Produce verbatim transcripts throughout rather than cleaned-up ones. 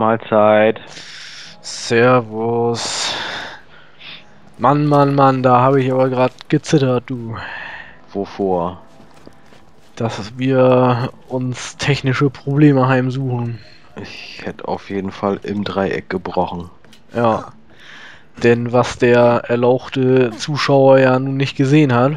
Mahlzeit. Servus. Mann, Mann, Mann, da habe ich aber gerade gezittert, du. Wovor? Dass wir uns technische Probleme heimsuchen. Ich hätte auf jeden Fall im Dreieck gebrochen. Ja. Denn was der erlauchte Zuschauer ja nun nicht gesehen hat,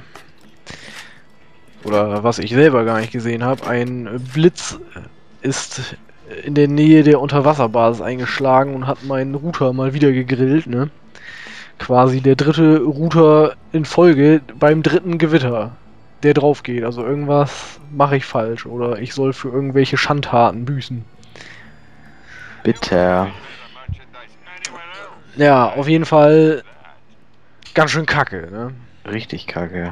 oder was ich selber gar nicht gesehen habe, ein Blitz ist in der Nähe der Unterwasserbasis eingeschlagen und hat meinen Router mal wieder gegrillt, ne? Quasi der dritte Router in Folge beim dritten Gewitter, der drauf geht. Also irgendwas mache ich falsch oder ich soll für irgendwelche Schandtaten büßen. Bitter. Ja, auf jeden Fall ganz schön kacke, ne? Richtig kacke.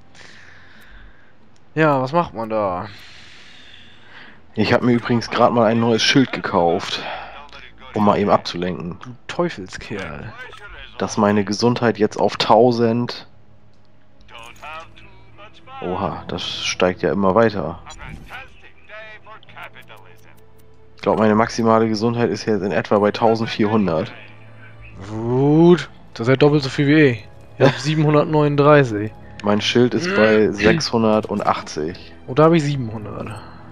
Ja, was macht man da? Ich habe mir übrigens gerade mal ein neues Schild gekauft, um mal eben abzulenken. Du Teufelskerl. Dass meine Gesundheit jetzt auf tausend... Oha, das steigt ja immer weiter. Ich glaube, meine maximale Gesundheit ist jetzt in etwa bei eintausendvierhundert. Gut. Das ist ja doppelt so viel wie ich. Ich habe siebenhundertneununddreißig. Mein Schild ist bei sechshundertachtzig. Und da habe ich siebenhundert.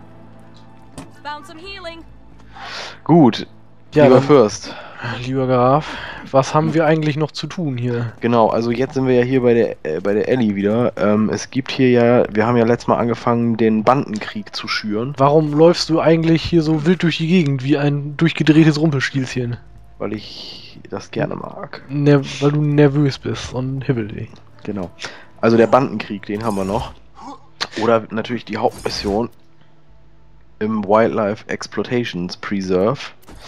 Gut, Ja, lieber dann, Fürst. lieber Graf, was haben wir eigentlich noch zu tun hier? Genau, also jetzt sind wir ja hier bei der äh, bei der Ellie wieder. Ähm, es gibt hier ja, wir haben ja letztes Mal angefangen, den Bandenkrieg zu schüren. Warum läufst du eigentlich hier so wild durch die Gegend wie ein durchgedrehtes Rumpelstilzchen? Weil ich das gerne mag. Ner weil du nervös bist und hibbelig. Genau. Also der Bandenkrieg, den haben wir noch. Oder natürlich die Hauptmission im Wildlife Exploitations Preserve.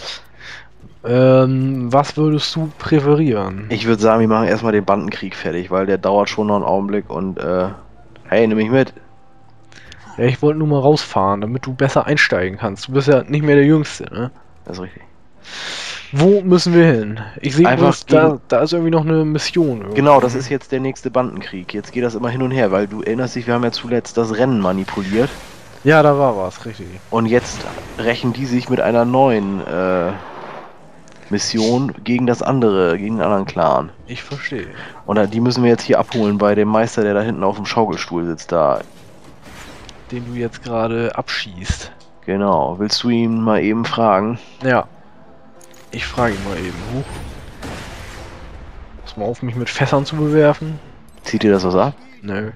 Ähm, was würdest du präferieren? Ich würde sagen, wir machen erstmal den Bandenkrieg fertig, weil der dauert schon noch einen Augenblick und äh, hey, nimm mich mit. Ja, ich wollte nur mal rausfahren, damit du besser einsteigen kannst. Du bist ja nicht mehr der Jüngste, ne? Das ist richtig. Wo müssen wir hin? Ich sehe Einfach bloß, da, gegen- da ist irgendwie noch eine Mission. Irgendwie. Genau, das ist jetzt der nächste Bandenkrieg. Jetzt geht das immer hin und her, weil du erinnerst dich, wir haben ja zuletzt das Rennen manipuliert. Ja, da war was, richtig. Und jetzt rächen die sich mit einer neuen äh, Mission gegen das andere, gegen den anderen Clan. Ich verstehe. Und da- die müssen wir jetzt hier abholen bei dem Meister, der da hinten auf dem Schaukelstuhl sitzt. Da. Den du jetzt gerade abschießt. Genau. Willst du ihn mal eben fragen? Ja. Ich frage ihn mal eben. Huch. Pass mal auf, mich mit Fässern zu bewerfen. Zieht dir das was ab? Nö.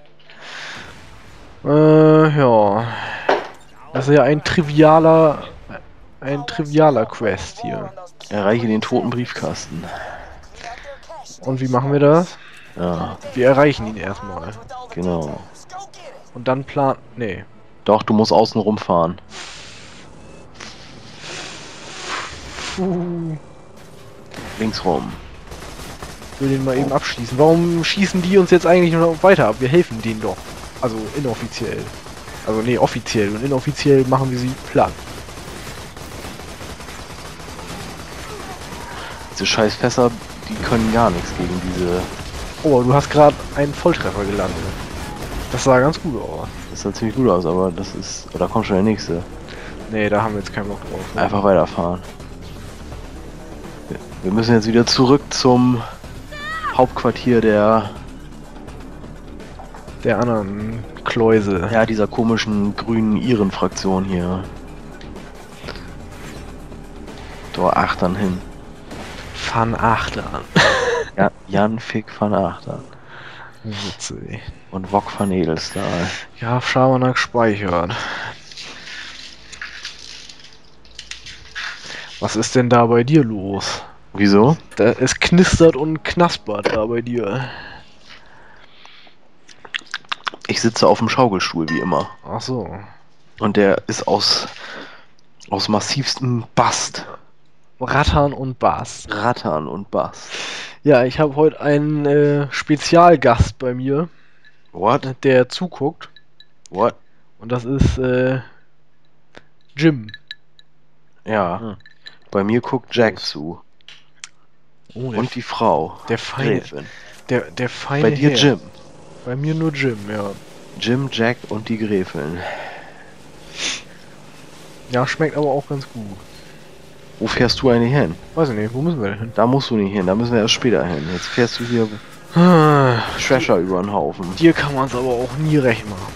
Äh, ja. Das ist ja ein trivialer... Ein trivialer Quest hier. Erreiche den toten Briefkasten. Und wie machen wir das? Ja, Wir erreichen ihn erstmal. genau. Und dann plan... Nee. Doch, du musst außen rumfahren. Puh. Links rum. Ich will den mal eben abschließen. Warum schießen die uns jetzt eigentlich noch weiter ab? Wir helfen denen doch. Also inoffiziell. Also nee, offiziell. Und inoffiziell machen wir sie platt. Diese scheiß Fässer, die können gar nichts gegen diese... Oh, du hast gerade einen Volltreffer gelandet. Das sah ganz gut aus. Das sah ziemlich gut aus, aber das ist... Oh, da kommt schon der nächste. Nee, da haben wir jetzt keinen Bock drauf. Ne? Einfach weiterfahren. Wir müssen jetzt wieder zurück zum Hauptquartier der... Der anderen Kläuse. Ja, dieser komischen grünen Iren-Fraktion hier. Da Achtern hin. Van Achtern. Ja, Jan Fick van Achtern. Witzig. Und Wok van Edelstahl. Ja, Schabernack speichert. Was ist denn da bei dir los? Wieso? Da, es knistert und knaspert da bei dir. Ich sitze auf dem Schaukelstuhl, wie immer. Ach so. Und der ist aus, aus massivstem Bast. Rattern und Bass. Rattern und Bast. Ja, ich habe heute einen äh, Spezialgast bei mir, What? der zuguckt. What? Und das ist äh, Jim. Ja. Hm. Bei mir guckt Jack zu. Oh, der, Und die Frau. der feine, Gräfin. der, der feine Bei dir Herr. Jim. Bei mir nur Jim, ja. Jim, Jack und die Gräfin. Ja, schmeckt aber auch ganz gut. Wo fährst du eigentlich hin? Weiß ich nicht, wo müssen wir denn hin? Da musst du nicht hin, da müssen wir erst später hin. Jetzt fährst du hier Ah, Trasher über den Haufen. dir kann man es aber auch nie recht machen.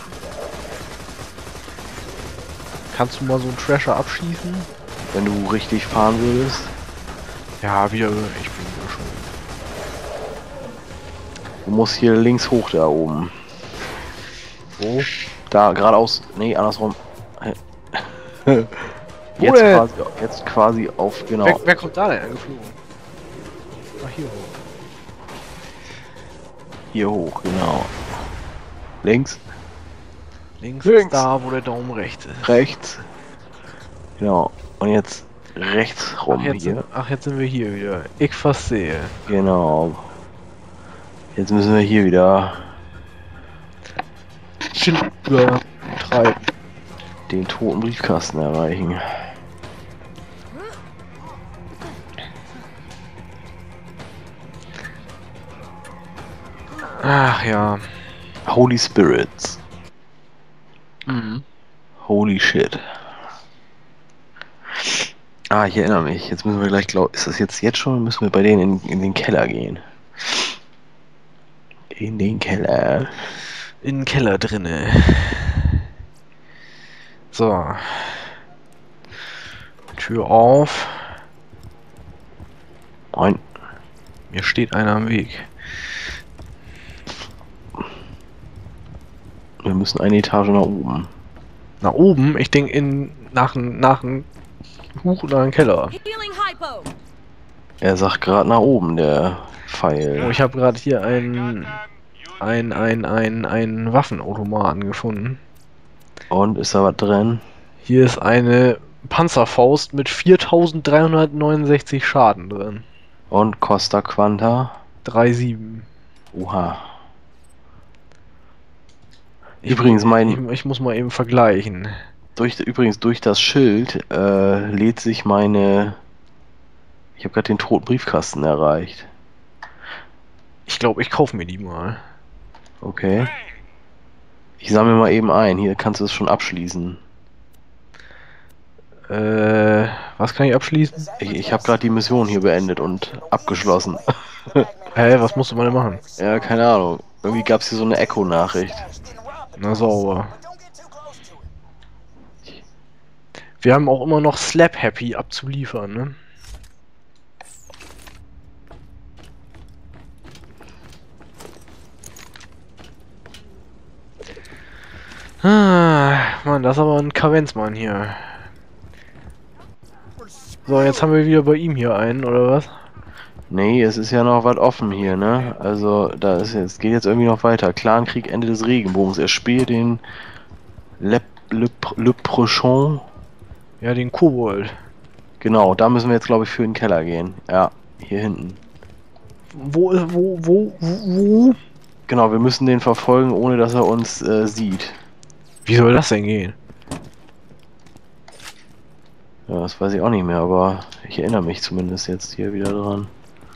Kannst du mal so einen Trasher abschießen? Wenn du richtig fahren würdest. Ja, wieder, ich bin wieder schon. Du musst hier links hoch da oben. Wo? Da, geradeaus. Nee, andersrum. Jetzt denn? quasi, jetzt quasi auf, genau. Wer, wer kommt da denn angeflogen? Ach, hier hoch. Hier hoch, genau. Links, Links, Links. ist da, wo der Daumen rechts ist. rechts. Genau. Und jetzt rechts rum Ach jetzt, hier. sind, ach, jetzt sind wir hier wieder. Ich verstehe. Genau. Jetzt müssen wir hier wieder Schild übertreiben. den toten Briefkasten erreichen. Ach ja. Holy Spirits. Mhm. Holy shit. Ah, ich erinnere mich. Jetzt müssen wir gleich, glaub, ist das jetzt jetzt schon? Müssen wir bei denen in, in den Keller gehen. In den Keller. In den Keller drinne. So. Tür auf. Moin. Mir steht einer am Weg. Wir müssen eine Etage nach oben. Nach oben? Ich denke in nach nach Huch nach den Keller. Healing hypo. Er sagt gerade nach oben, der Pfeil. Oh, ich habe gerade hier einen ein ein ein ein Waffenautomaten gefunden. Und ist da was drin? Hier ist eine Panzerfaust mit viertausenddreihundertneunundsechzig Schaden drin. Und Costa Quanta? drei Komma sieben. Oha. Ich, Übrigens, mein- Ich, ich muss mal eben vergleichen. Durch, übrigens, durch das Schild äh, lädt sich meine... Ich habe gerade den toten Briefkasten erreicht. Ich glaube, ich kaufe mir die mal. Okay. Ich sammle mal eben ein. Hier kannst du es schon abschließen. Äh, was kann ich abschließen? Ich, ich habe gerade die Mission hier beendet und abgeschlossen. Hä, was musste man denn machen? Ja, keine Ahnung. Irgendwie gab es hier so eine Echo-Nachricht. Na sauber. Wir haben auch immer noch Slap Happy abzuliefern, ne? Ah, Mann, das ist aber ein Kavenzmann hier. So, jetzt haben wir wieder bei ihm hier einen, oder was? Nee, es ist ja noch was offen hier, ne? Also, da ist jetzt, geht jetzt irgendwie noch weiter. Clankrieg, Ende des Regenbogens. Er spielt den Le, Le, Le Prochain. Ja, den Kobold. Genau, da müssen wir jetzt, glaube ich, für den Keller gehen. Ja, hier hinten. Wo, wo, wo, wo? Genau, wir müssen den verfolgen, ohne dass er uns äh, sieht. Wie soll das denn gehen? Ja, das weiß ich auch nicht mehr, aber ich erinnere mich zumindest jetzt hier wieder dran.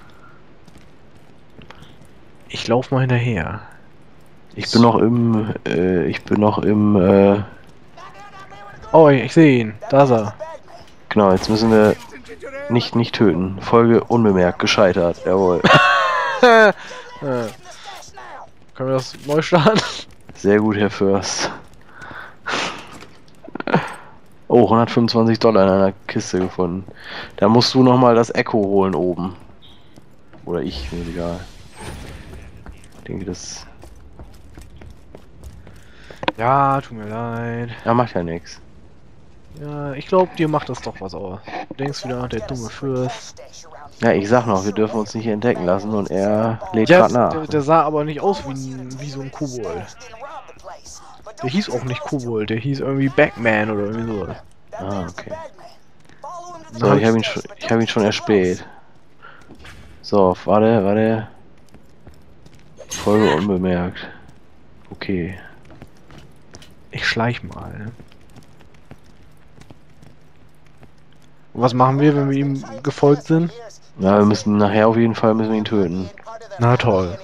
Ich lauf mal hinterher. Ich bin noch im, äh, ich bin noch im, äh, Oh, ich sehe ihn. Da ist er. genau, jetzt müssen wir nicht, nicht töten. Folge unbemerkt, gescheitert, jawohl. Ja. Können wir das neu starten? Sehr gut, Herr Fürst. Oh, hundertfünfundzwanzig Dollar in einer Kiste gefunden. Da musst du nochmal das Echo holen oben. Oder ich, mir egal. Ich denke, das... Ja, tut mir leid. Ja, macht ja nichts. Ja, ich glaube, dir macht das doch was aus. Du denkst wieder, der dumme Fürst. Ja, ich sag noch, wir dürfen uns nicht entdecken lassen und er lädt Ja, grad nach. der, der sah aber nicht aus wie, ein- wie so ein Kobold. Der hieß auch nicht Kobold, der hieß irgendwie Backman oder irgendwie sowas. Ah, okay. So, ich habe ihn, schon- ich hab ihn schon erspäht. So, warte, warte. Folge unbemerkt. Okay. Ich schleich mal. Ne? Und was machen wir, wenn wir ihm gefolgt sind? Ja, wir müssen nachher auf jeden Fall müssen wir ihn töten. Na toll.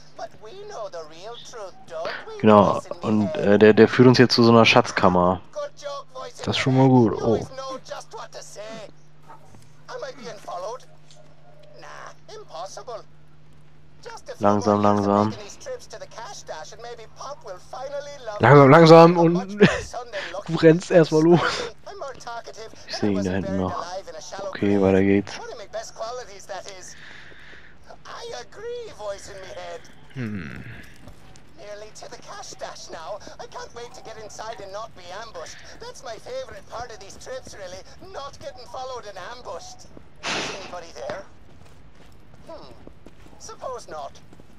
Genau, und äh, der, der führt uns jetzt zu so einer Schatzkammer. Das ist schon mal gut. Oh. Langsam, langsam. Langsam, langsam und du rennst erstmal los. Ich sehe ihn da hinten noch. Okay, weiter geht's. Hm. Nearly to the cash stash now. I can't wait to get inside and not be ambushed. That's my favorite part of these trips, really. Not getting followed and ambushed. Is anybody there? Hmm. Suppose not.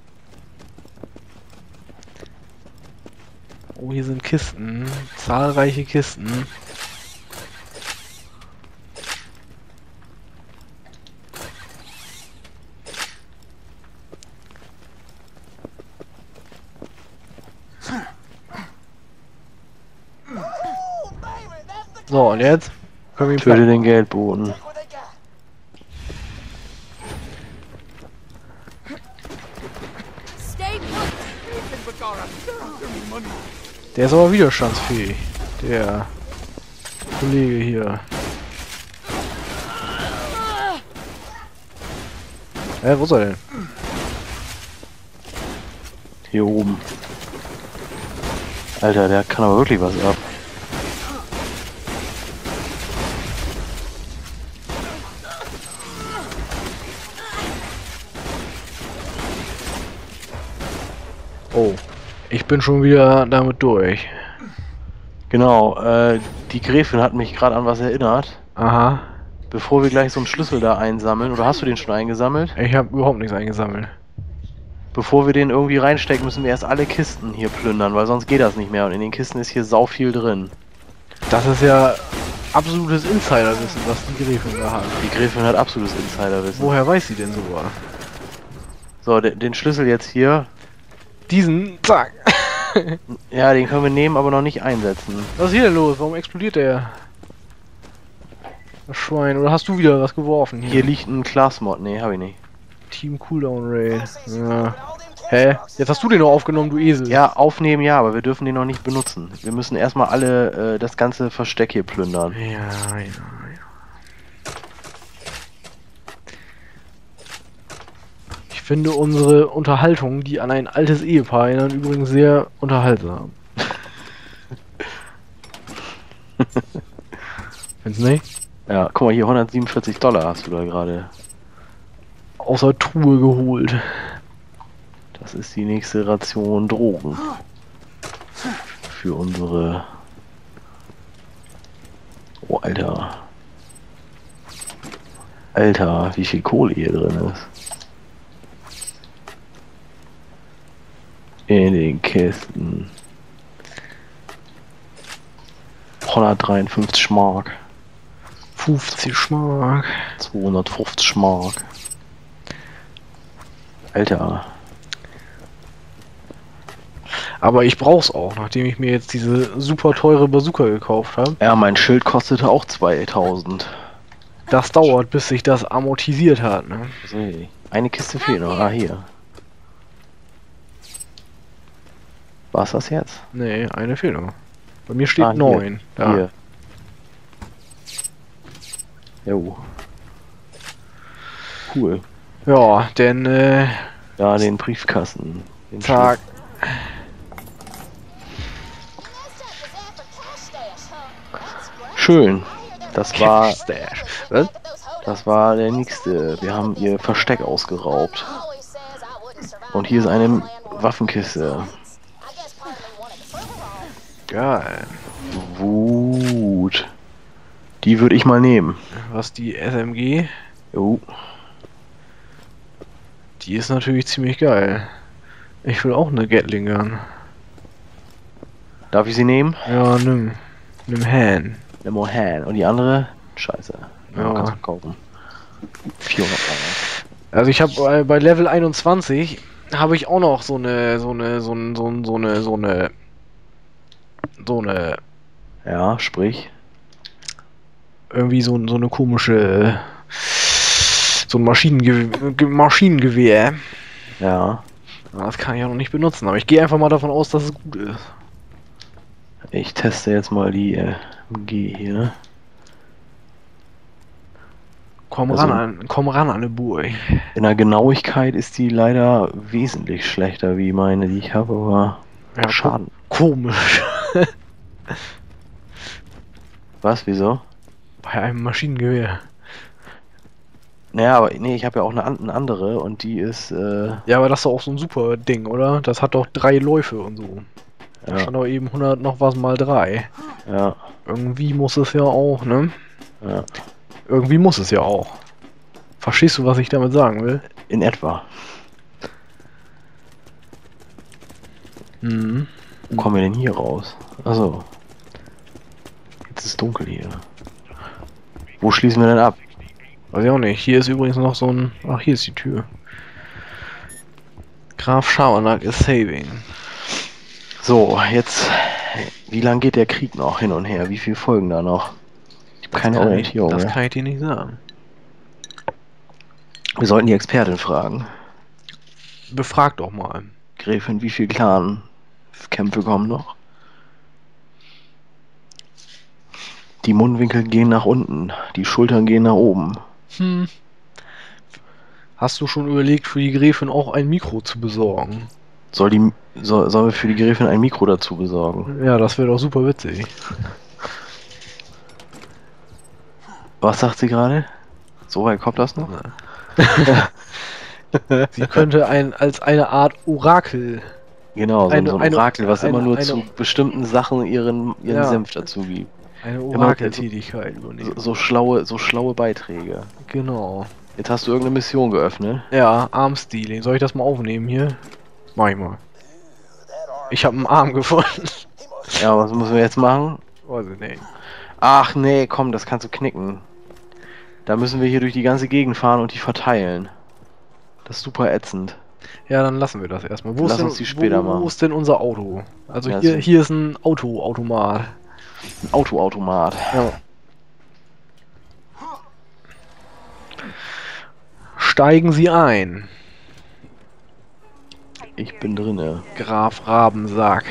Oh, hier sind Kisten. Zahlreiche Kisten. So, und jetzt können wir ihn Töte den Geldboten. Der ist aber widerstandsfähig. Der Kollege hier. Hä, wo ist er denn? Hier oben. Alter, der kann aber wirklich was ab. Oh, ich bin schon wieder damit durch. Genau, äh, die Gräfin hat mich gerade an was erinnert. Aha. Bevor wir gleich so einen Schlüssel da einsammeln, oder hast du den schon eingesammelt? Ich habe überhaupt nichts eingesammelt. Bevor wir den irgendwie reinstecken, müssen wir erst alle Kisten hier plündern, weil sonst geht das nicht mehr. Und in den Kisten ist hier sau viel drin. Das ist ja absolutes Insiderwissen, was die Gräfin da hat. Die Gräfin hat absolutes Insiderwissen. Woher weiß sie denn sowas? So, de den Schlüssel jetzt hier. Diesen, zack. Ja, den können wir nehmen, aber noch nicht einsetzen. Was ist hier denn los? Warum explodiert der? Das Schwein. Oder hast du wieder was geworfen hier? Hier liegt ein Class-Mod. Nee, hab ich nicht. Team Cooldown Raid. Ja. Hä? Jetzt hast du den noch aufgenommen, du Esel. Ja, aufnehmen ja, aber wir dürfen den noch nicht benutzen. Wir müssen erstmal alle äh, das ganze Versteck hier plündern. Ja, ja, ja. Ich finde unsere Unterhaltung, die an ein altes Ehepaar erinnern, übrigens sehr unterhaltsam. Findest du nicht? Ja, guck mal hier, hundertsiebenundvierzig Dollar hast du da gerade. Außer Truhe geholt. Das ist die nächste Ration Drogen. Für unsere... Oh, Alter. Alter, wie viel Kohle hier drin ist. In den Kisten. hundertdreiundfünfzig Mark. fünfzig Mark. zweihundertfünfzig Mark. Alter. Aber ich brauch's auch, nachdem ich mir jetzt diese super teure Bazooka gekauft habe. Ja, mein Schild kostete auch zweitausend. Das dauert, bis sich das amortisiert hat, ne? So, eine Kiste fehlt noch. Ah, hier. War's das jetzt? Nee, eine fehlt noch. Bei mir steht Ah, hier. neun. Da. Hier. Jo. Cool. Ja, denn äh, Ja, den Briefkasten. Den zack. Schön. Das war, Stash. Was? das war der nächste. Wir haben ihr Versteck ausgeraubt. Und hier ist eine Waffenkiste. Geil. Wut. Die würde ich mal nehmen. Was die S M G? Jo. Die ist natürlich ziemlich geil. Ich will auch eine Gatling Gun. Darf ich sie nehmen? Ja, nimm. Nimm Han. Eine Mohan. Und die andere? Scheiße. Ja, Ja. kannst du kaufen. vierhundert Euro. Also ich habe bei, bei Level einundzwanzig habe ich auch noch so eine so eine so eine so eine so eine so eine so eine Ja, sprich. irgendwie so, so eine komische so ein Maschinengewehr, Maschinengewehr. Ja. Das kann ich auch noch nicht benutzen, aber ich gehe einfach mal davon aus, dass es gut ist. Ich teste jetzt mal die äh, M G hier. Komm Also- ran, an, komm ran an eine Burg. In der Genauigkeit ist die leider wesentlich schlechter wie meine, die ich habe, aber Ja, Schaden. Komisch. Was, wieso? Bei einem Maschinengewehr. Naja, aber nee, ich habe ja auch eine, an- eine andere und die ist, äh, Ja, aber das ist doch auch so ein super Ding, oder? Das hat doch drei Läufe und so. Da ja, stand doch eben hundert noch was mal drei. ja, Irgendwie muss es ja auch, ne? ja, Irgendwie muss es ja auch. Verstehst du, was ich damit sagen will? in etwa. Mhm. Wo kommen wir denn hier raus? Achso. Jetzt ist es dunkel hier. Wo schließen wir denn ab? Weiß ich auch nicht. Hier ist übrigens noch so ein... Ach, hier ist die Tür. Graf Schabernack is saving. So, jetzt, wie lang geht der Krieg noch hin und her? Wie viele Folgen da noch? Ich habe keine kann Orientierung Ich, das mehr. kann ich dir nicht sagen. Wir sollten die Expertin fragen. Befrag doch mal. Gräfin, wie viele Clan-Kämpfe kommen noch? Die Mundwinkel gehen nach unten, die Schultern gehen nach oben. Hm. Hast du schon überlegt, für die Gräfin auch ein Mikro zu besorgen? Soll die, soll, sollen wir für die Gräfin ein Mikro dazu besorgen? Ja, das wäre doch super witzig. Was sagt sie gerade? So weit kommt das noch? Sie könnte ein als eine Art Orakel. Genau, so, Eine- so ein eine- Orakel, was immer eine- nur eine- zu bestimmten Sachen ihren, ihren Ja. Senf dazu gibt. Eine Immer Orakeltätigkeit So, übernehmen. so schlaue, so schlaue Beiträge. Genau. Jetzt hast du irgendeine Mission geöffnet. Ja, Armstealing. Soll ich das mal aufnehmen hier? Mach ich mal. Ich habe einen Arm gefunden. Ja, was müssen wir jetzt machen? Weiß ich nicht. Ach nee, komm, das kannst du knicken. Da müssen wir hier durch die ganze Gegend fahren und die verteilen. Das ist super ätzend. Ja, dann lassen wir das erstmal. Wo Lass ist denn, uns die später wo, wo machen. ist denn unser Auto? Also Ja, hier, so- hier ist ein Autoautomat. Ein Autoautomat. Ja. Steigen Sie ein, Ich bin drinne. Graf Rabensack.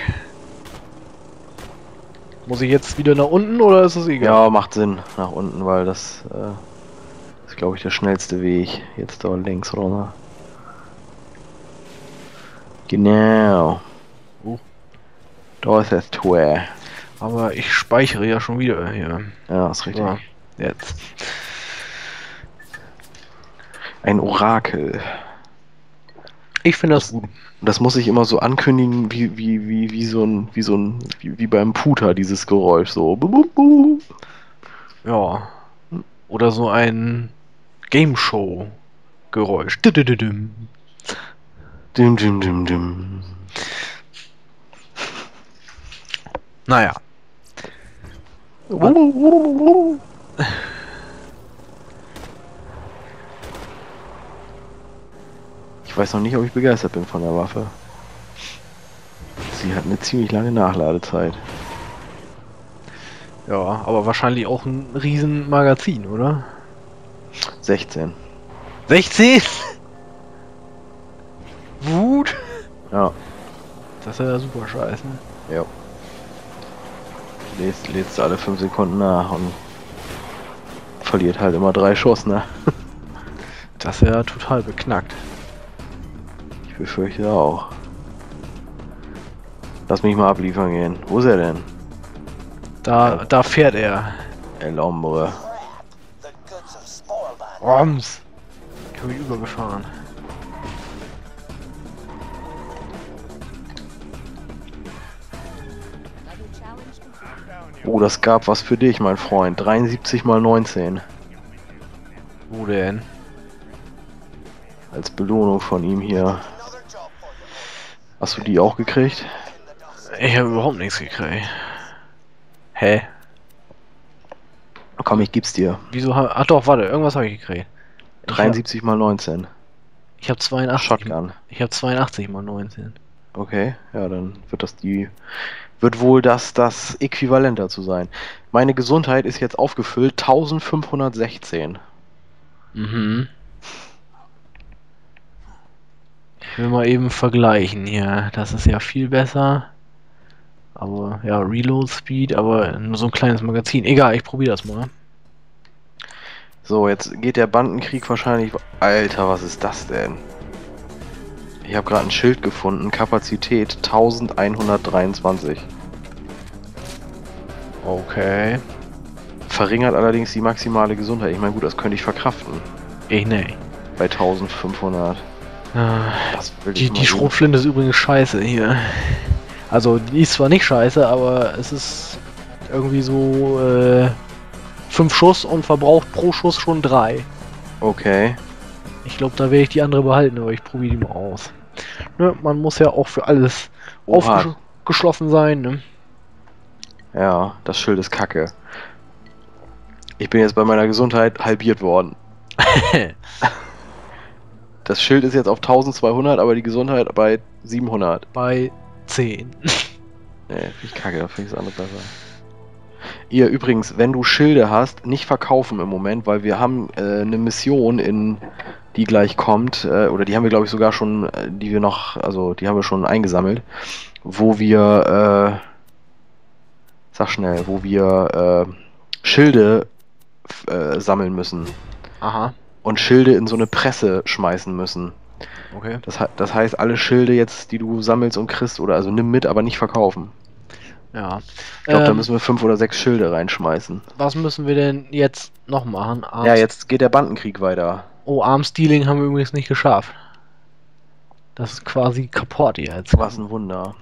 Muss ich jetzt wieder nach unten oder ist es egal? Ja, macht Sinn nach unten, weil das äh, ist, glaube ich, der schnellste Weg. Jetzt da links runter. Genau. Oh. Da ist das Tor. Aber ich speichere ja schon wieder hier. Ja, ist richtig. So, jetzt. Ein Orakel. Ich finde das gut. Und das muss ich immer so ankündigen, wie, wie, wie, wie so ein, wie so ein, wie, wie beim Puter, dieses Geräusch, so. Bu, bu, bu. Ja. Oder so ein Game Show Geräusch. Düdüdüdüm. Dim, dim, dim, dim. Naja. Ich weiß noch nicht, ob ich begeistert bin von der Waffe. Sie hat eine ziemlich lange Nachladezeit. Ja, aber wahrscheinlich auch ein riesen Magazin, oder? sechzehn. sechzehn? Wut? Ja, Das ist ja super scheiße. ja. Lädst, lädst alle fünf Sekunden nach und verliert halt immer drei Schuss, ne? Das ist ja total beknackt. Ich befürchte auch. Lass mich mal abliefern gehen. Wo ist er denn? Da, Ja. da fährt er. El Hombre. The goods of Spoilband. Roms. Ich habe ihn übergefahren. Oh, das gab was für dich, mein Freund. dreiundsiebzig mal neunzehn. Wo denn? Als Belohnung von ihm hier. Another job for you. Hast du die auch gekriegt? In the dust. Ich habe überhaupt nichts gekriegt. Hä? Komm, ich gib's dir. Wieso hab... Ach doch, warte, irgendwas habe ich gekriegt. dreiundsiebzig mal neunzehn. Ich habe zweiundachtzig. Shotgun. Ich habe zweiundachtzig mal neunzehn. Okay, ja, dann wird das die... Wird wohl das, das Äquivalent dazu sein. Meine Gesundheit ist jetzt aufgefüllt. eintausendfünfhundertsechzehn. Mhm. Ich will mal eben vergleichen hier. Das ist ja viel besser. Aber ja, Reload Speed, aber nur so ein kleines Magazin. Egal, ich probiere das mal. So, jetzt geht der Bandenkrieg wahrscheinlich... Alter, was ist das denn? Ich habe gerade ein Schild gefunden. Kapazität elfhundertdreiundzwanzig. Okay. Verringert allerdings die maximale Gesundheit. Ich meine, gut, das könnte ich verkraften. Ich ne. Bei eintausendfünfhundert. Ah, Das will ich die mal die eben- Schrotflinte ist übrigens scheiße hier. Also, die ist zwar nicht scheiße, aber es ist irgendwie so äh, fünf Schuss und verbraucht pro Schuss schon drei. Okay. Ich glaube, da werde ich die andere behalten, aber ich probiere die mal aus. Ne, man muss ja auch für alles Oha. aufgeschlossen sein, ne? Ja, das Schild ist kacke. Ich bin jetzt bei meiner Gesundheit halbiert worden. Das Schild ist jetzt auf eintausendzweihundert, aber die Gesundheit bei siebenhundert. Bei zehn. Nee, finde ich kacke, da finde ich das andere besser. Ihr übrigens, wenn du Schilde hast, nicht verkaufen im Moment, weil wir haben äh, eine Mission, in die gleich kommt, äh, oder die haben wir glaube ich sogar schon, äh, die wir noch, also die haben wir schon eingesammelt, wo wir, äh, sag schnell, wo wir äh, Schilde äh, sammeln müssen Aha, und Schilde in so eine Presse schmeißen müssen. okay. Das, he- das heißt, alle Schilde jetzt, die du sammelst und kriegst, oder also nimm mit, aber nicht verkaufen. Ja. Ich glaube, da Ähm, müssen wir fünf oder sechs Schilde reinschmeißen. was müssen wir denn jetzt noch machen? Arms Ja, jetzt geht der Bandenkrieg weiter. Oh, Armstealing haben wir übrigens nicht geschafft. Das ist quasi kaputt jetzt. Was ein Wunder.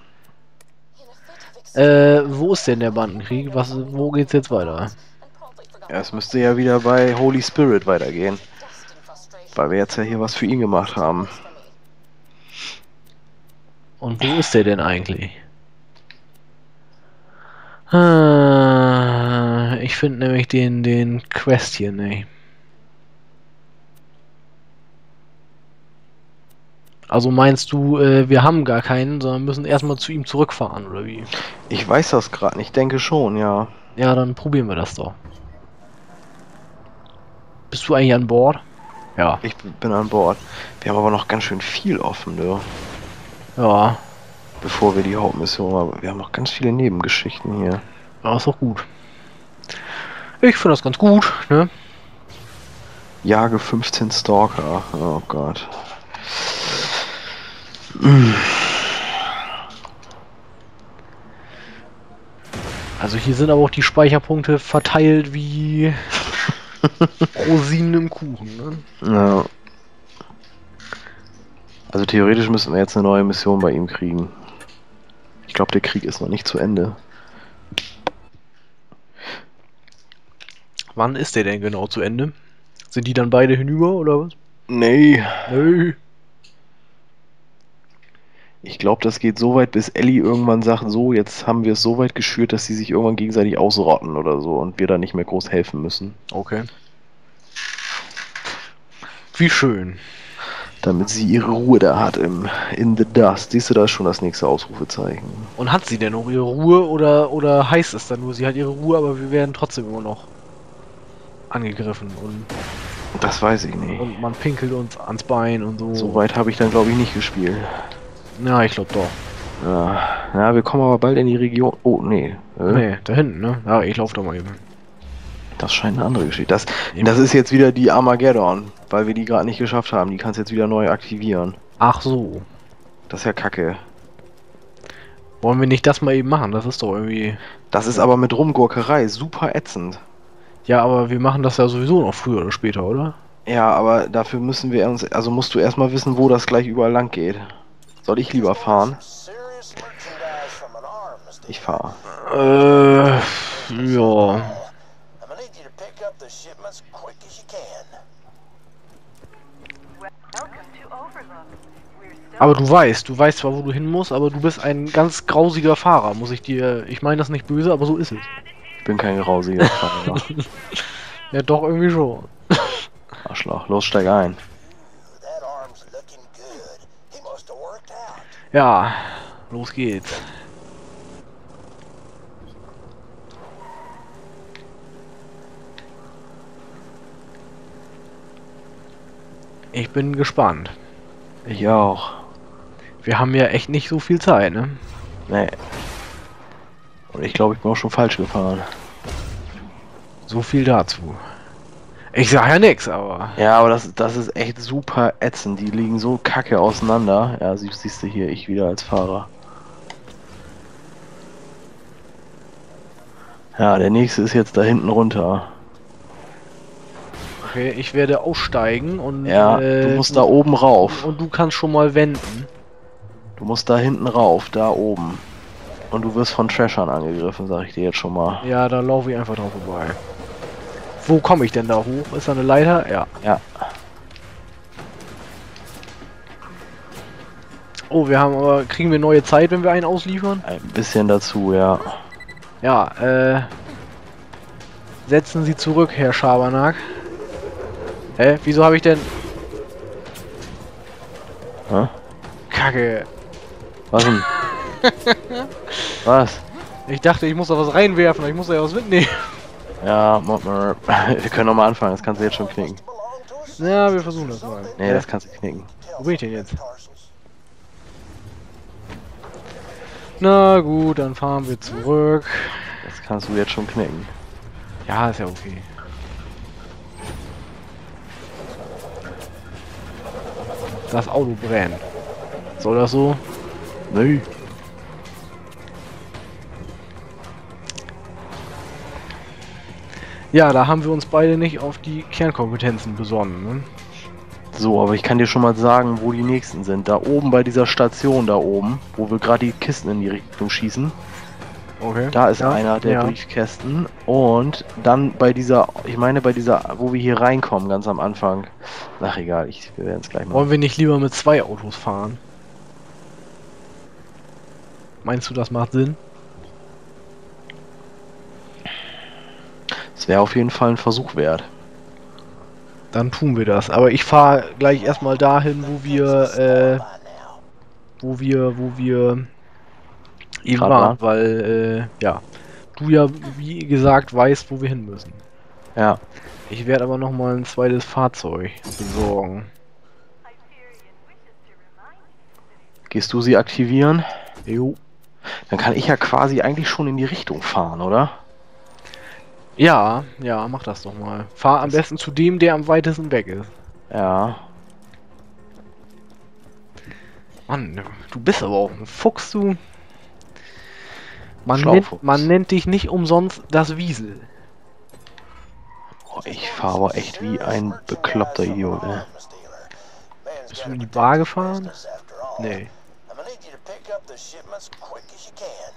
Äh, wo ist denn der Bandenkrieg? Was, wo geht's jetzt weiter? Ja, es müsste ja wieder bei Holy Spirit weitergehen. Weil wir jetzt ja hier was für ihn gemacht haben. Und wo ist der denn eigentlich? Ah, ich finde nämlich den, den Quest hier nicht. Also meinst du, äh, wir haben gar keinen, sondern müssen erstmal zu ihm zurückfahren, oder wie? Ich weiß das gerade nicht, ich denke schon, ja. Ja, dann probieren wir das doch. Bist du eigentlich an Bord? Ja. Ich bin an Bord. Wir haben aber noch ganz schön viel offen, du. Ja, Bevor wir die Hauptmission haben. Wir haben noch ganz viele Nebengeschichten hier. ja, ist doch gut. Ich finde das ganz gut, ne? Jage fünfzehn Stalker. Oh Gott. Also hier sind aber auch die Speicherpunkte verteilt wie Rosinen im Kuchen, ne? Ja. Also theoretisch müssen wir jetzt eine neue Mission bei ihm kriegen. Ich glaube, der Krieg ist noch nicht zu Ende. Wann ist der denn genau zu Ende? Sind die dann beide hinüber oder was? Nee. Nö. Ich glaube, das geht so weit, bis Ellie irgendwann sagt, so, jetzt haben wir es so weit geschürt, dass sie sich irgendwann gegenseitig ausrotten oder so und wir da nicht mehr groß helfen müssen. Okay. Wie schön. Damit sie ihre Ruhe da hat im In the Dust. Siehst du, da ist schon das nächste Ausrufezeichen. Und hat sie denn noch ihre Ruhe oder, oder heißt es dann nur, sie hat ihre Ruhe, aber wir werden trotzdem immer noch angegriffen und, Das weiß ich nicht. und man pinkelt uns ans Bein und so. So weit habe ich dann, glaube ich, nicht gespielt. Ja, ich glaube doch. Ja. ja, wir kommen aber bald in die Region... Oh, nee. Äh, Nee, da hinten, ne? Ja, ich laufe da mal eben. Das scheint eine andere Geschichte. Das, das ist jetzt wieder die Armageddon, weil wir die gerade nicht geschafft haben. Die kannst du jetzt wieder neu aktivieren. Ach so. Das ist ja kacke. Wollen wir nicht das mal eben machen? Das ist doch irgendwie... Das ist aber mit Rumgurkerei super ätzend. Ja, aber wir machen das ja sowieso noch früher oder später, oder? Ja, aber dafür müssen wir uns... Also musst du erstmal wissen, wo das gleich überall lang geht. Soll ich lieber fahren? Serious merchandise from an arms dealer. Ich fahre. Äh, ja. I'm gonna need you to pick up the shipments quick as you can. Welcome to Overlook. We're still Aber du weißt, du weißt zwar, wo du hin musst, aber du bist ein ganz grausiger Fahrer, muss ich dir... Ich meine das nicht böse, aber so ist es. Ich bin kein grausiger Fahrer. Ja, doch irgendwie schon. Arschloch. Los, steig ein. That arm's looking good. He must have worked out. Ja, los geht's. Ich bin gespannt. Ich auch. Wir haben ja echt nicht so viel Zeit, ne? Nee. Und ich glaube, ich bin auch schon falsch gefahren. So viel dazu. Ich sag ja nix, aber. Ja, aber das, das ist echt super ätzend. Die liegen so kacke auseinander. Ja, sie- siehst du hier, ich wieder als Fahrer. Ja, der nächste ist jetzt da hinten runter. Okay, ich werde aussteigen und. Ja, äh, du musst da oben rauf. Und du kannst schon mal wenden. Du musst da hinten rauf, da oben. Und du wirst von Trashern angegriffen, sag ich dir jetzt schon mal. Ja, da laufe ich einfach drauf vorbei. Wo komme ich denn da hoch? Ist da eine Leiter? Ja. Ja. Oh, wir haben aber. Kriegen wir neue Zeit, wenn wir einen ausliefern? Ein bisschen dazu, ja. Ja, äh. Setzen Sie zurück, Herr Schabernack. Hä? Wieso habe ich denn. Hä? Kacke. Was denn? Was? Ich dachte, ich muss da was reinwerfen, ich muss da ja was mitnehmen. Ja, mo- mo- wir können nochmal anfangen, das kannst du jetzt schon knicken. Ja, wir versuchen das mal. Nee, das kannst du knicken. Wo bin ich denn jetzt? Na gut, dann fahren wir zurück. Das kannst du jetzt schon knicken. Ja, ist ja okay. Das Auto brennt. Soll das so? Nö. Ja, da haben wir uns beide nicht auf die Kernkompetenzen besonnen, ne? So, aber ich kann dir schon mal sagen, wo die nächsten sind. Da oben bei dieser Station da oben, wo wir gerade die Kisten in die Richtung schießen. Okay. Da ist Ja, einer der ja. Briefkästen. Und dann bei dieser, ich meine bei dieser, wo wir hier reinkommen, ganz am Anfang. Ach egal, ich, wir werden es gleich machen. Wollen wir nicht lieber mit zwei Autos fahren? Meinst du, das macht Sinn? Es wäre auf jeden Fall ein Versuch wert. Dann tun wir das. Aber ich fahre gleich erstmal dahin, wo wir, äh, wo wir, wo wir eben Grad waren, waren. weil, äh, ja, du ja, wie gesagt, weißt, wo wir hin müssen. Ja. Ich werde aber noch mal ein zweites Fahrzeug besorgen. Hyperion wishes to remind you. Gehst du sie aktivieren? Jo. Dann kann ich ja quasi eigentlich schon in die Richtung fahren, oder? Ja, ja, mach das doch mal. Fahr am besten zu dem, der am weitesten weg ist. Ja. Mann, du bist aber auch ein Fuchs, du. Man, Schlaufuchs. nennt, man nennt dich nicht umsonst das Wiesel. Boah, ich fahre aber echt wie ein bekloppter Idiot, ne? Bist du in die Bar gefahren? Nee. I'm gonna need you to pick up the shipments quick as you can.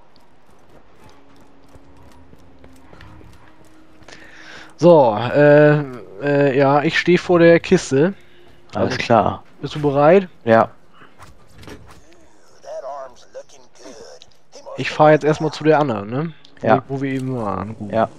So, äh, äh, ja, ich stehe vor der Kiste. Alles klar. Bist du bereit? Ja. That arm's looking good. He must Ich fahre jetzt erstmal zu der anderen, ne? Wo, Ja. wo wir eben waren. Gut. Ja.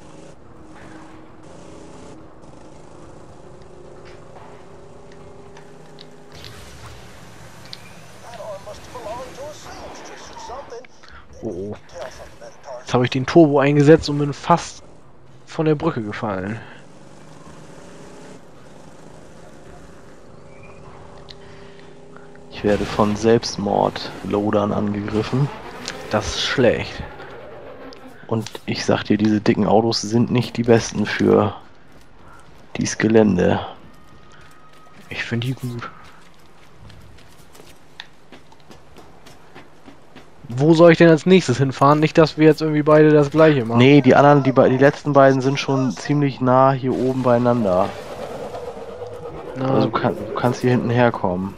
that arm must have belonged to a seamstress or something. Oh, oh. Tell something about Tarzan. Jetzt habe ich den Turbo eingesetzt und bin fast von der Brücke gefallen. Ich werde von Selbstmordlodern angegriffen. Das ist schlecht. Und ich sag dir, diese dicken Autos sind nicht die besten für dieses Gelände. Ich finde die gut. Wo soll ich denn als nächstes hinfahren? Nicht, dass wir jetzt irgendwie beide das gleiche machen. Nee, die anderen, die, be- die letzten beiden sind schon ziemlich nah hier oben beieinander. Na, Also du, kann, du kannst hier hinten herkommen.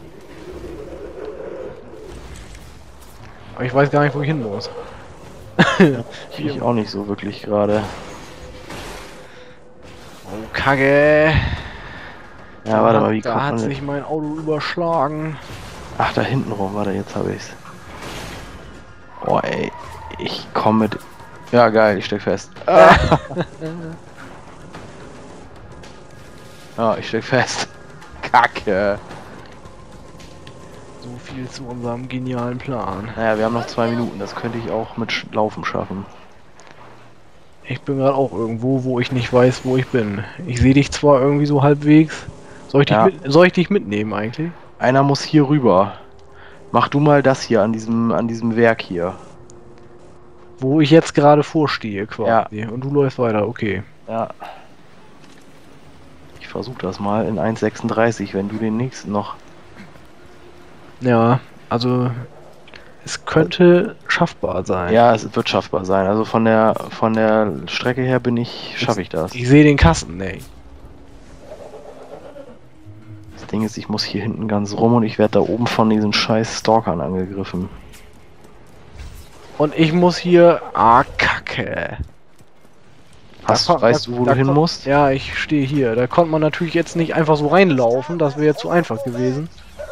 aber ich weiß gar nicht, wo ich hin muss. Ich auch nicht so wirklich gerade. Oh, Kacke. Ja, warte mal, wie Da kommt hat man sich denn? mein Auto überschlagen. Ach, da hinten rum, warte, jetzt habe ich's. Oh ey, ich komme mit... Ja, geil, ich steck fest. Ah. Ja, ich steck fest. Kacke. So viel zu unserem genialen Plan. Naja, wir haben noch zwei Minuten, das könnte ich auch mit Sch- Laufen schaffen. Ich bin gerade auch irgendwo, wo ich nicht weiß, wo ich bin. Ich sehe dich zwar irgendwie so halbwegs. Soll ich, dich Ja. mit, soll ich dich mitnehmen eigentlich? Einer muss hier rüber. Mach du mal das hier an diesem, an diesem Werk hier. Wo ich jetzt gerade vorstehe quasi. Ja. Und du läufst weiter, okay. Ja. versuch das mal in eins sechsunddreißig, wenn du den nächsten noch... Ja, also es könnte schaffbar sein. Ja, es wird schaffbar sein. Also von der von der Strecke her bin ich, schaffe ich das. Ich sehe den Kasten, ey. Das Ding ist, ich muss hier hinten ganz rum und ich werde da oben von diesen scheiß Stalkern angegriffen. Und ich muss hier... Ah, Kacke. Hast, Da kon- weißt da- du, wo da du hin kon- musst? Ja, ich stehe hier. Da konnte man natürlich jetzt nicht einfach so reinlaufen. Das wäre zu einfach gewesen.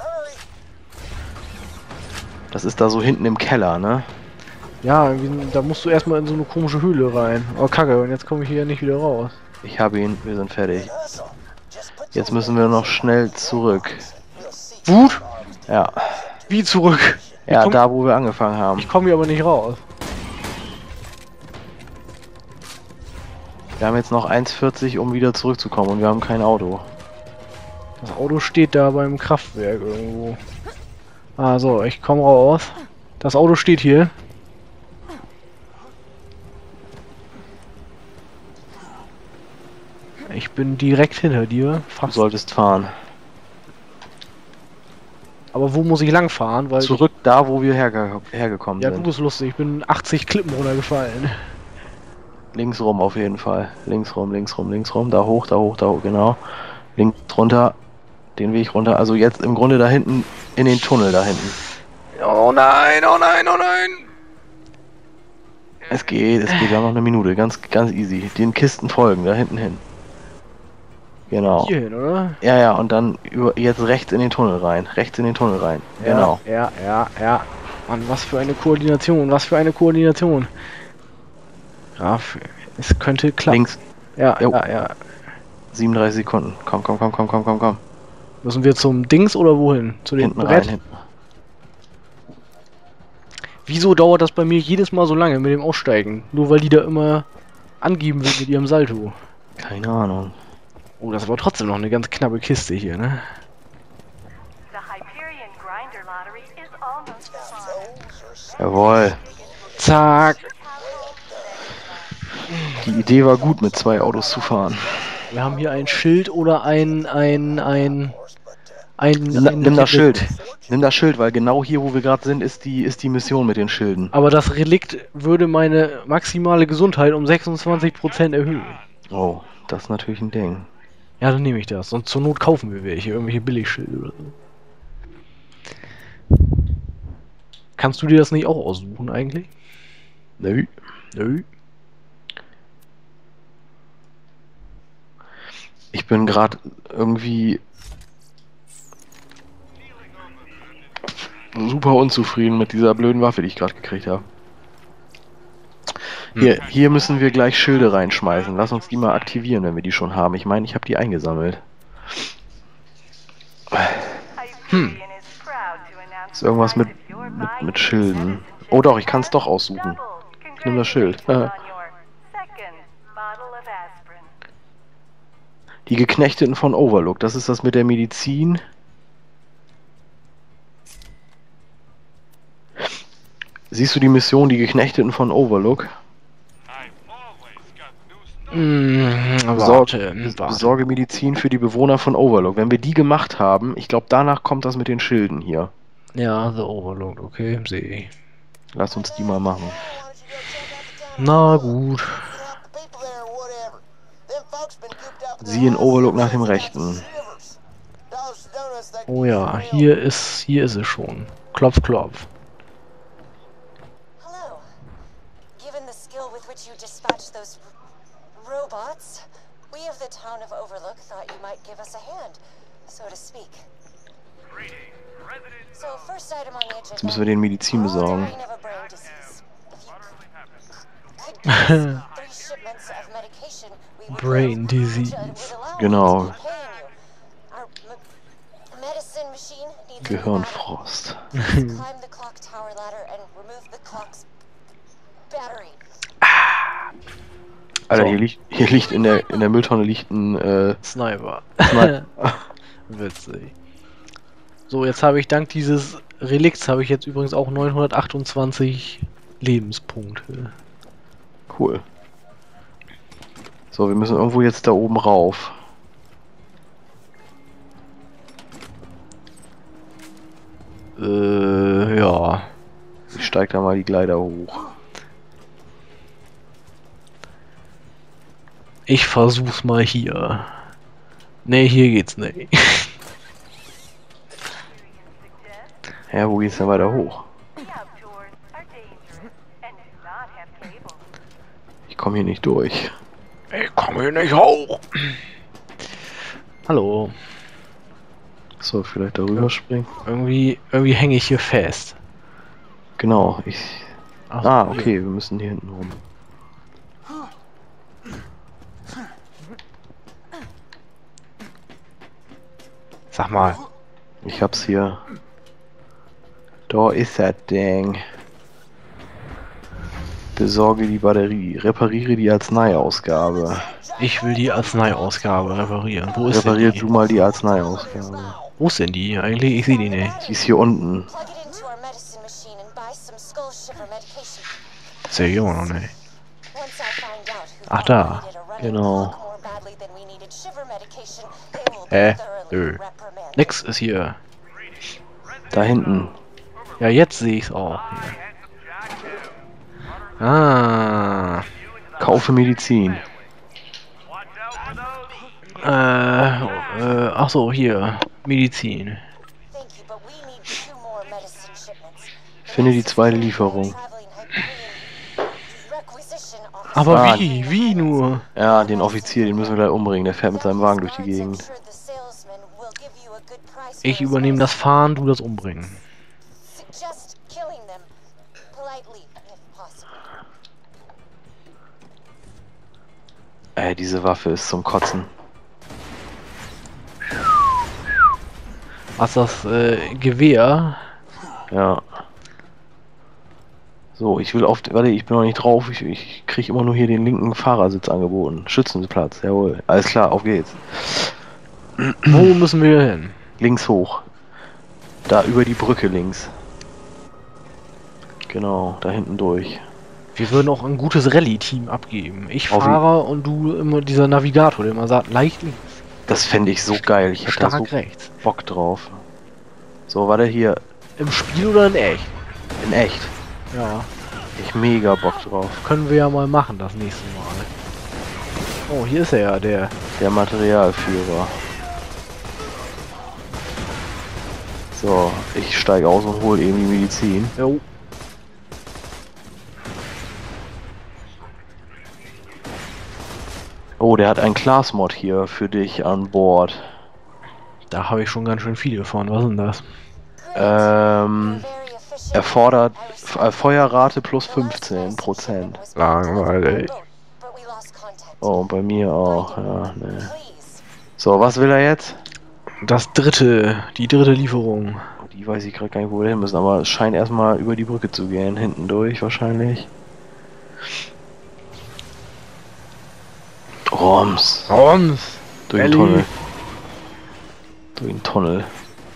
Das ist da so hinten im Keller, ne? Ja, irgendwie- da musst du erstmal in so eine komische Höhle rein. Oh, Kacke. Und jetzt komme ich hier nicht wieder raus. Ich habe ihn, wir sind fertig. Jetzt müssen wir noch schnell zurück. Wut? Ja. Wie zurück? Ja, komm- da wo wir angefangen haben. Ich komme hier aber nicht raus. Wir haben jetzt noch eins vierzig, um wieder zurückzukommen und wir haben kein Auto. Das Auto steht da beim Kraftwerk irgendwo. Ah, so, ich komme raus. Das Auto steht hier. Ich bin direkt hinter dir. Du Fast. solltest fahren. Aber wo muss ich lang fahren? Weil Zurück da, wo wir herge hergekommen ja, du sind. bist lustig. Ich bin achtzig Klippen runtergefallen. Links rum auf jeden Fall. Links rum, links rum, links rum. Da hoch, da hoch, da hoch, genau. Links runter. Den Weg runter. Also jetzt im Grunde da hinten in den Tunnel da hinten. Oh nein, oh nein, oh nein. Es geht, es geht. Wir haben noch eine Minute. Ganz, ganz easy. Den Kisten folgen, da hinten hin. Genau. Hier hin, oder? Ja, ja, und dann über, jetzt rechts in den Tunnel rein. Rechts in den Tunnel rein. Ja, Genau. Ja, ja, ja. Mann, was für eine Koordination, was für eine Koordination. Graf, es könnte klappen. Links. Ja, Jo. ja, ja. siebenunddreißig Sekunden. Komm, komm, komm, komm, komm, komm, komm. Müssen wir zum Dings oder wohin? Zu dem Hinten Brett? rein, hinten. Wieso dauert das bei mir jedes Mal so lange mit dem Aussteigen? Nur weil die da immer angeben will mit ihrem Salto. Keine Ahnung. Oh, das war trotzdem noch eine ganz knappe Kiste hier, ne? The Hyperion Grinder Lottery is almost upon us. Jawohl. Zack. Die Idee war gut, mit zwei Autos zu fahren. Wir haben hier ein Schild oder ein, ein, ein, ein, Nimm, ein nimm das Relikt. Schild. Nimm das Schild, weil genau hier, wo wir gerade sind, ist die, ist die Mission mit den Schilden. Aber das Relikt würde meine maximale Gesundheit um sechsundzwanzig Prozent erhöhen. Oh, das ist natürlich ein Ding. Ja, dann nehme ich das. Und zur Not kaufen wir welche, irgendwelche Billigschilde oder so. Kannst du dir das nicht auch aussuchen eigentlich? Nö. Nö. Ich bin gerade irgendwie super unzufrieden mit dieser blöden Waffe, die ich gerade gekriegt habe. Hier, hier müssen wir gleich Schilde reinschmeißen. Lass uns die mal aktivieren, wenn wir die schon haben. Ich meine, ich habe die eingesammelt. Hyperion is proud to announce Ist irgendwas the mit, prize of your mit, buying mit Schilden. medicine Oh doch, ich kann es doch aussuchen. doubled. Ich nehme das Schild. Congratulations on your second bottle of aspirin. Die Geknechteten von Overlook. Das ist das mit der Medizin. Siehst du die Mission, die Geknechteten von Overlook? Mmh, Besorge, warte, bes- warte. besorge Medizin für die Bewohner von Overlook. Wenn wir die gemacht haben, ich glaube, danach kommt das mit den Schilden hier. Ja, The Overload, okay, sehe ich. Lass uns die mal machen. Na gut. Sie in Overlook nach dem Rechten. Oh ja, hier ist, hier ist es schon. Klopf, klopf. Hello. Given the skill with which you dispatched those r- robots, we of the town of Overlook thought you might give us a hand, so to speak. So, first item on the agenda. Jetzt müssen wir den Medizin besorgen. Monitoring of a brain disease. If you could give us three shipments of medication, we would Brain which, uh, disease. would allow Genau. us to keep paying you. Our m- medicine machine needs a new Gehirnfrost. battery. Please climb the clock tower ladder and remove the clock's battery. Alter, So. hier liegt, hier liegt in der in der Mülltonne liegt ein äh, Sniper. Sniper. Witzig. So, jetzt habe ich dank dieses Relikts habe ich jetzt übrigens auch neunhundertachtundzwanzig Lebenspunkte. Cool. So, wir müssen irgendwo jetzt da oben rauf. Äh, ja. Ich steig da mal die Gleiter hoch. Ich versuch's mal hier. Ne, hier geht's nicht. Ja, wo geht's denn weiter hoch? The outdoors are dangerous and do not have cables. Ich komme hier nicht durch. Ich komme hier nicht hoch. Hallo. So, vielleicht darüber springen? Irgendwie, irgendwie hänge ich hier fest. Genau, ich... Ach so, Ah, hier. okay, wir müssen hier hinten rum. Sag mal. Ich hab's hier. Da ist das Ding. Besorge die Batterie. Repariere die Arzneiausgabe. Ich will die Arzneiausgabe reparieren. Wo ist Reparier denn du die? mal die Arzneiausgabe. Wo ist denn die eigentlich? Ich sehe die nicht. Die ist hier unten. Plug it into our medicine machine and buy some skull shiver medication. Das sehe ich immer noch nicht. Once I find out who Ach, da. needed a running Genau. clock more badly than we needed shiver medication, they will Äh, be thoroughly nö. reprimanded. Nix ist hier. Da hinten. Ja, jetzt sehe ich es auch. Hier. Ah. Kaufe Medizin. Äh, äh, ach so, hier. Medizin. Thank you, but we need two more medicine shipments. Finde die zweite Lieferung. Traveling Hyperion requisition officer. Aber Ah. wie? Wie nur? Ja, den Offizier, den müssen wir gleich umbringen. Der fährt mit seinem Wagen durch die Gegend. Ich übernehme das Fahren, du das Umbringen. Suggest killing them politely, if possible. Ey, diese Waffe ist zum Kotzen. Was das äh, Gewehr? Ja. So, ich will auf... Warte, ich bin noch nicht drauf. Ich, ich kriege immer nur hier den linken Fahrersitz angeboten. Schützenplatz, jawohl. Alles klar, auf geht's. Wo müssen wir hin? Links hoch. Da über die Brücke links. Genau, da hinten durch. Wir würden auch ein gutes Rallye-Team abgeben. Ich Auf fahre und du immer dieser Navigator, der immer sagt, leicht links, Das fände ich so geil. Ich hätte da stark so rechts. Bock drauf. So, warte hier. Im Spiel oder in echt? In echt. Ja, Ich mega Bock drauf. können wir ja mal machen das nächste Mal. Oh, hier ist er ja, der. Der Materialführer. So, ich steige aus und hole eben die Medizin. Jo. Oh, der hat einen Class-Mod hier für dich an Bord. Da habe ich schon ganz schön viele von. Was ist denn das? Ähm, Very efficient. erfordert F äh, Feuerrate plus fünfzehn Prozent. Langweilig. But we lost contact. Oh, und bei mir auch. Ja, ne. Please. So, was will er jetzt? Das dritte, die dritte Lieferung. Die weiß ich gerade gar nicht, wo wir hin müssen, aber es scheint erstmal über die Brücke zu gehen. Hinten durch wahrscheinlich. Roms. Roms. Durch den Ellie. Tunnel. Durch den Tunnel.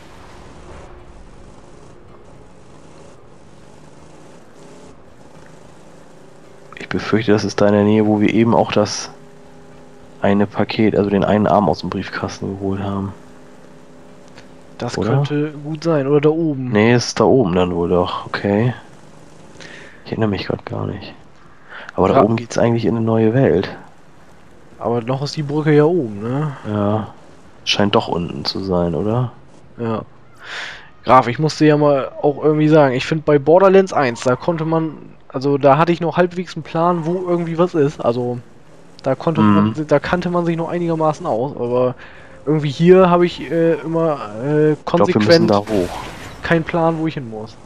Ich befürchte, das ist da in der Nähe, wo wir eben auch das eine Paket, also den einen Arm aus dem Briefkasten geholt haben. Das Oder? könnte gut sein. Oder da oben. Nee, ist da oben dann wohl doch. Okay. Ich erinnere mich gerade gar nicht. Aber da Ja. oben geht's eigentlich in eine neue Welt. Aber noch ist die Brücke ja oben, ne? Ja. Scheint doch unten zu sein, oder? Ja. Graf, ich musste ja mal auch irgendwie sagen, ich finde bei Borderlands eins, da konnte man, also da hatte ich noch halbwegs einen Plan, wo irgendwie was ist. Also da konnte Mhm. man, da kannte man sich noch einigermaßen aus, aber irgendwie hier habe ich äh, immer äh, Ich glaube, wir müssen konsequent da hoch. keinen Plan, wo ich hin muss.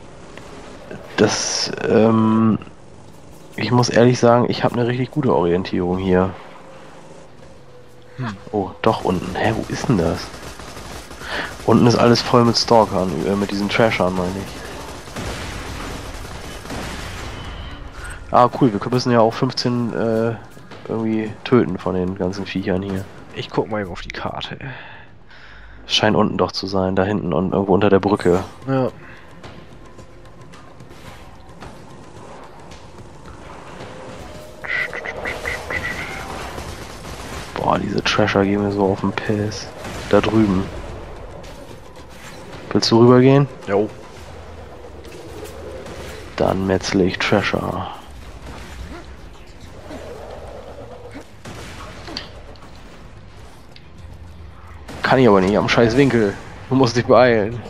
Das, ähm... Ich muss ehrlich sagen, ich habe eine richtig gute Orientierung hier. Hm. Oh, doch unten. Hä, wo ist denn das? Unten ist alles voll mit Stalkern, äh, mit diesen Trashern, meine ich. Ah, cool, wir müssen ja auch fünfzehn äh, irgendwie töten von den ganzen Viechern hier. Ich guck mal eben auf die Karte. Scheint unten doch zu sein, da hinten und irgendwo unter der Brücke. Ja. Boah, diese Trasher gehen mir so auf den Piss. Da drüben. Willst du rübergehen? Jo. Dann metzle ich Treasure. Kann ich aber nicht, am scheiß Winkel. Du musst dich beeilen.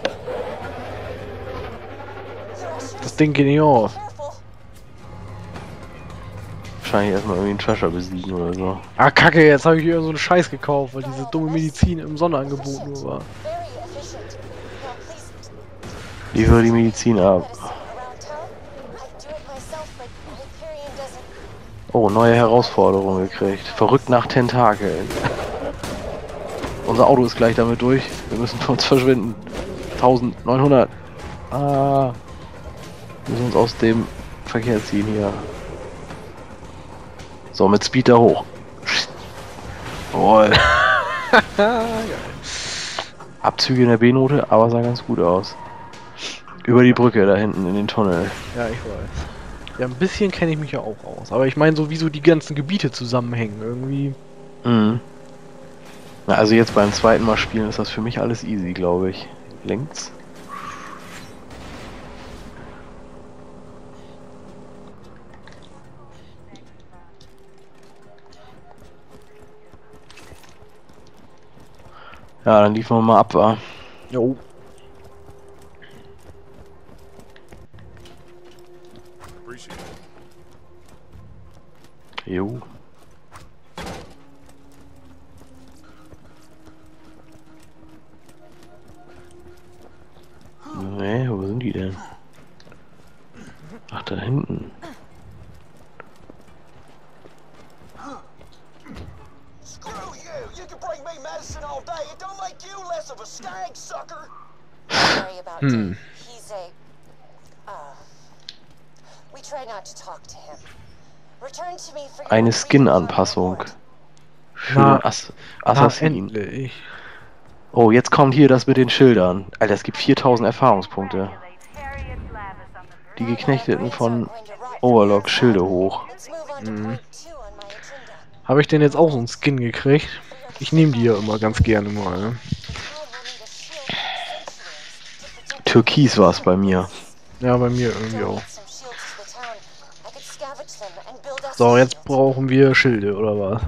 Das Ding geht nicht auf. Careful. Wahrscheinlich erstmal irgendwie einen Treasure besiegen oder so. Ah, Kacke, jetzt habe ich hier so einen Scheiß gekauft, weil diese dumme Medizin im Sonderangebot nur war. Very efficient. Now please Liefere die Medizin ab. medicine around town. I do it myself, but Hyperion doesn't. Oh, neue Herausforderung gekriegt. Verrückt nach Tentakeln. Unser Auto ist gleich damit durch. Wir müssen von uns verschwinden. neunzehnhundert. Ah. Wir müssen uns aus dem Verkehr ziehen hier. So, mit Speed da hoch. Jawohl. Abzüge in der B-Note, aber sah ganz gut aus. Über die Brücke da hinten in den Tunnel. Ja, ich weiß. Ja, ein bisschen kenne ich mich ja auch aus. Aber ich meine, so wie so die ganzen Gebiete zusammenhängen. Irgendwie. Mhm. Na, also jetzt beim zweiten Mal spielen ist das für mich alles easy, glaube ich. Links. Ja, dann liefern wir mal ab, wa? Jo. Jo. Nee, wo sind die denn? Ach, da hinten. Screw you! You can bring me medicine all day. It don't make you less of a stag sucker. Sorry about Hmm. Dave. He's a. Uh. We try not to talk to him. Return to me for your Eine reasons Skin-Anpassung. report. Für Na, Ass Na, Assassin. endlich. Oh, jetzt kommt hier das mit den Schildern. Alter, es gibt viertausend Erfahrungspunkte. Die Geknechteten von Overlock, Schilde hoch. Let's move on to Mhm. point two on my agenda. Habe ich denn jetzt auch so einen Skin gekriegt? Ich nehme die ja immer ganz gerne mal. Ne? Town will need a shield from sanctuaries to protect Türkis war es bei mir. Ja, bei mir irgendwie auch. donate some shields to the town. I could scavenge them and build us So, a jetzt shield. brauchen wir Schilde, oder was?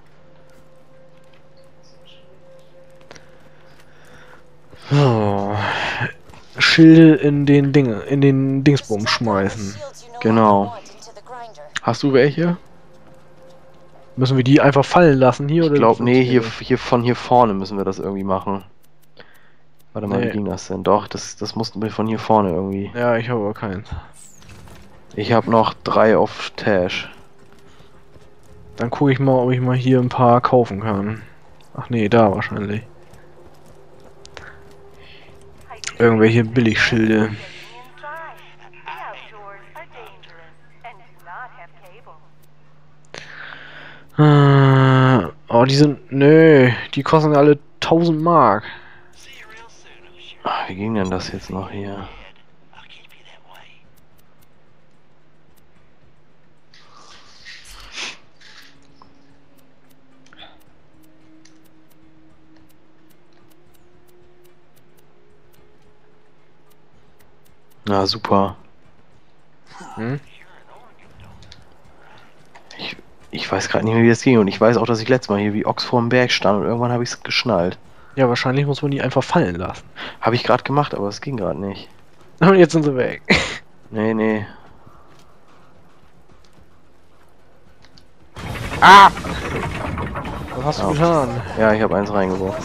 So. Schilde in den Dinge, in den Dingsbums schmeißen. Genau. Hast du welche? Müssen wir die einfach fallen lassen hier Ich oder? glaube, wie nee, hier, funktioniert hier von hier vorne müssen wir das irgendwie machen. Warte mal, Nee. wie ging das denn? Doch, das, das mussten wir von hier vorne irgendwie. das? Ja, ich habe aber keins. Ich habe noch drei auf Tash. Dann gucke ich mal, ob ich mal hier ein paar kaufen kann. Ach nee, da wahrscheinlich. Irgendwelche Billigschilde. Äh, oh, die sind. Nö, die kosten alle tausend Mark. Ah, wie ging denn das jetzt noch hier? Na super. Hm? Ich, ich weiß gerade nicht mehr, wie das ging. Und ich weiß auch, dass ich letztes Mal hier wie Ochs vorm Berg stand und irgendwann habe ich es geschnallt. Ja, wahrscheinlich muss man die einfach fallen lassen. Habe ich gerade gemacht, aber es ging gerade nicht. Und jetzt sind sie weg. Nee, nee. Ah! Was hast du Ja. getan? Ja, ich habe eins reingeworfen.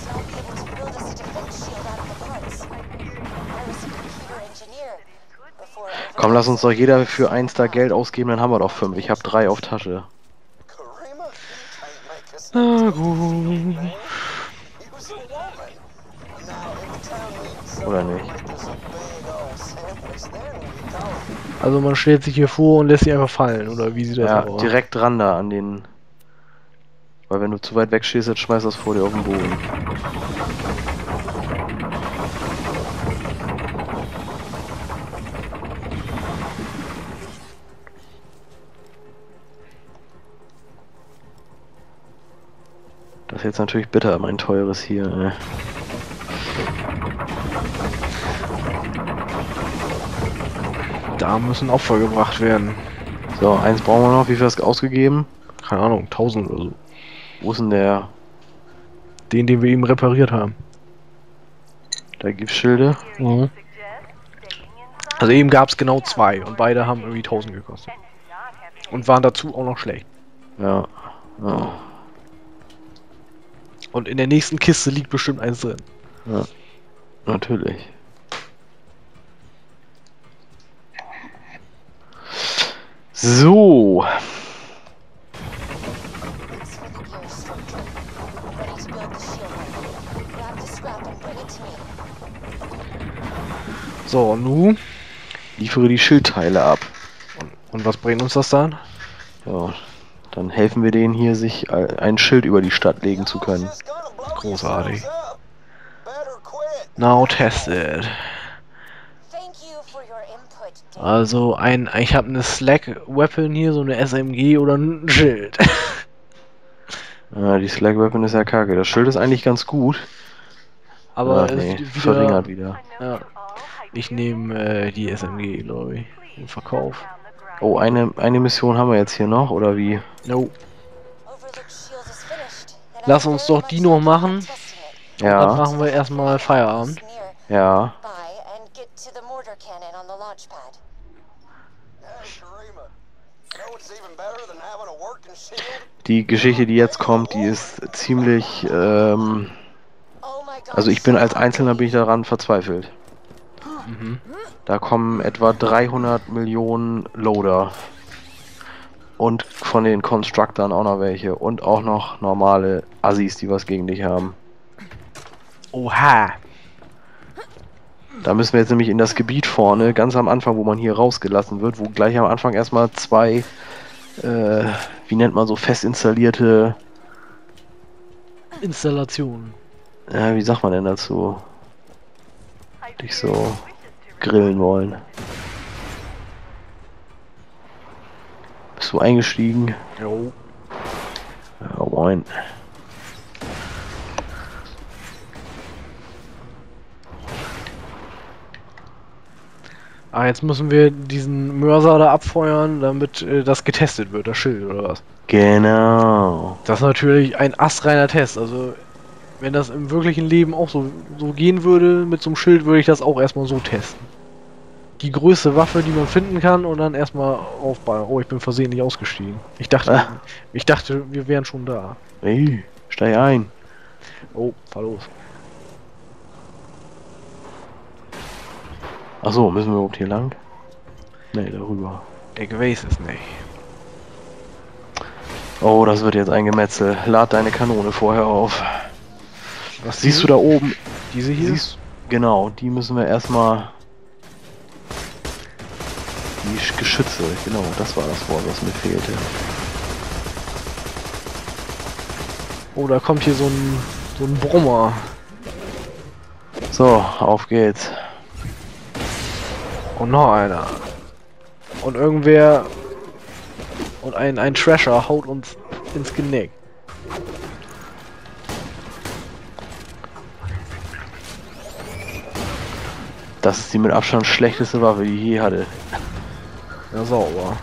Komm, lass uns doch jeder für eins da Geld ausgeben, dann haben wir doch fünf. Ich habe drei auf Tasche. Karima, you can't make us Na not gut. man. He was a woman. Now, if the town needs Oder someone nicht? to make us a big old sandwich, then we go. Also man stellt sich hier vor und lässt sie einfach fallen, oder wie sieht das Ja, aus? direkt dran da an den... Weil wenn du zu weit weg stehst, dann schmeißt das vor dir auf den Boden. Das ist jetzt natürlich bitter, mein teures hier. Ne? Da müssen Opfer gebracht werden. So, eins brauchen wir noch. Wie viel hast du ausgegeben? Keine Ahnung, tausend oder so. Wo ist denn der? Den, den wir eben repariert haben. Da gibt's Schilde. Mhm. Also eben gab es genau zwei und beide haben irgendwie tausend gekostet. Und waren dazu auch noch schlecht. Ja. Ja. Und in der nächsten Kiste liegt bestimmt eins drin. Ja. Natürlich. So. Thanks for the gear, Strickland. Ready to build the shield weapon. Grab the scrap and bring it to me. So, und nu? Liefere die Schildteile ab. Und was bringt uns das dann? Ja. Dann helfen wir denen hier, sich äh, ein Schild über die Stadt legen zu können. Großartig. Now tested. Thank you for your input, Dave. Also ein, ich habe eine Slack-Weapon hier, so eine S M G oder ein Schild. Ja, die Slag Weapon ist ja kacke. Das Schild ist eigentlich ganz gut. Aber ja, es nee, wieder, verringert wieder. Ja. Ich nehme äh, die S M G, glaube ich, im Verkauf. Oh, eine, eine Mission haben wir jetzt hier noch, oder wie? No. Overlook shield is finished, and Lass I'm uns very doch die much noch looking machen. forward to testing it. Dann Ja, machen wir erstmal Feierabend. Near ja. by and get to the mortar cannon on the launch pad. Die Geschichte, die jetzt kommt, die ist ziemlich, ähm, Oh my God. also ich bin als Einzelner bin ich daran verzweifelt. Mhm. Da kommen etwa dreihundert Millionen Loader. Und von den Constructern auch noch welche. Und auch noch normale Assis, die was gegen dich haben. Oha. Da müssen wir jetzt nämlich in das Gebiet vorne, ganz am Anfang, wo man hier rausgelassen wird, wo gleich am Anfang erstmal zwei, äh, wie nennt man so, fest installierte, Installation. äh, wie sagt man denn dazu, dich so grillen wollen. Bist du eingestiegen? Jo. Ja, moin. Ah, jetzt müssen wir diesen Mörser da abfeuern, damit äh, das getestet wird, das Schild oder was? Genau. Das ist natürlich ein astreiner Test. Also, wenn das im wirklichen Leben auch so, so gehen würde, mit so einem Schild, würde ich das auch erstmal so testen. Die größte Waffe, die man finden kann, und dann erstmal aufbauen. Oh, ich bin versehentlich ausgestiegen. Ich dachte, Ah. ich dachte, wir wären schon da. Hey, steig ein. Oh, fahr los. Achso, müssen wir überhaupt hier lang? Ne, darüber. Ich weiß es nicht. Oh, das wird jetzt ein Gemetzel. Lad deine Kanone vorher auf. Was Siehst du da oben? Diese hier? Siehst, genau, die müssen wir erstmal... Die Sch- Geschütze, genau, das war das Wort, was mir fehlte. Oh, da kommt hier so ein, so ein Brummer. So, auf geht's. Und noch einer. Und irgendwer... Und ein, ein Trasher haut uns ins Genick. Das ist die mit Abstand schlechteste Waffe, die ich je hatte. Ja, sauber.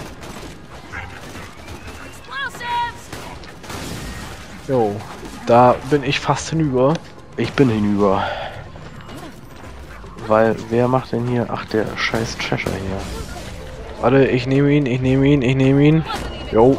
Jo, da bin ich fast hinüber. Ich bin hinüber. Weil, wer macht denn hier? Ach, der scheiß Trasher hier. Warte, ich nehme ihn, ich nehme ihn, ich nehme ihn. Jo.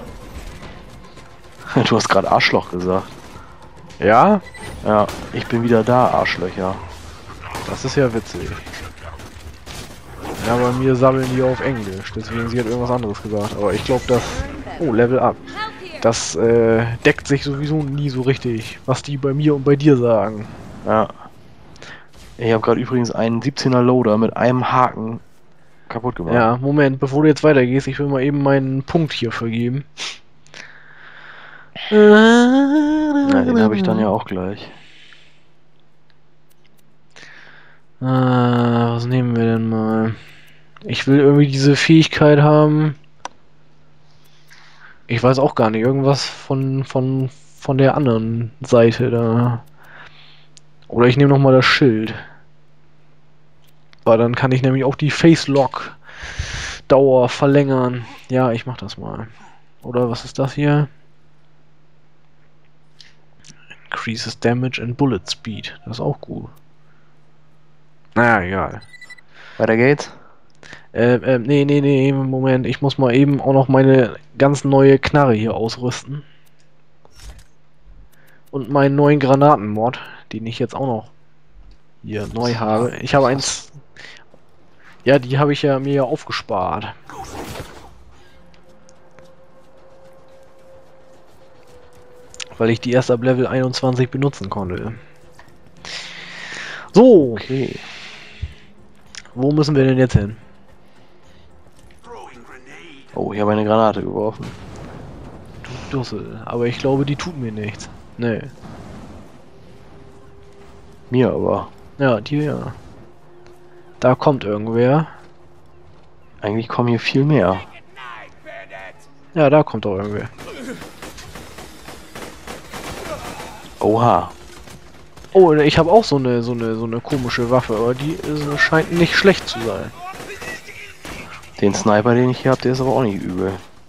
Du hast gerade Arschloch gesagt. Ja? Ja, ich bin wieder da, Arschlöcher. Das ist ja witzig. Ja, bei mir sammeln die auf Englisch, deswegen sie hat irgendwas anderes gesagt. Aber ich glaube, das... Oh, Level up. Das äh, deckt sich sowieso nie so richtig, was die bei mir und bei dir sagen. Ja. Ich habe gerade übrigens einen siebzehner Loader mit einem Haken kaputt gemacht. Ja, Moment, bevor du jetzt weitergehst, ich will mal eben meinen Punkt hier vergeben. Ja, den habe ich dann ja auch gleich. Äh, was nehmen wir denn mal? Ich will irgendwie diese Fähigkeit haben. Ich weiß auch gar nicht, irgendwas von von von der anderen Seite da. Oder ich nehme noch mal das Schild. Weil dann kann ich nämlich auch die Face-Lock-Dauer verlängern. Ja, ich mach das mal. Oder was ist das hier? Increases Damage and Bullet Speed. Das ist auch gut. Naja, egal. Weiter geht's. Äh, äh, nee, nee, nee, Moment. Ich muss mal eben auch noch meine ganz neue Knarre hier ausrüsten. Und meinen neuen Granatenmod, den ich jetzt auch noch hier neu habe. Ich habe eins... Ja, die habe ich ja mir ja aufgespart. Weil ich die erst ab Level einundzwanzig benutzen konnte. So, Okay. wo müssen wir denn jetzt hin? Oh, ich habe eine Granate geworfen. Du Dussel. Aber ich glaube, die tut mir nichts. Nee. Mir aber. Ja, die ja. Da kommt irgendwer. Eigentlich kommen hier viel mehr. Ja, da kommt doch irgendwer. Oha. Oh, ich habe auch so eine so eine so eine komische Waffe, aber die ist, scheint nicht schlecht zu sein. Den Sniper, den ich hier habe, der ist aber auch nicht übel.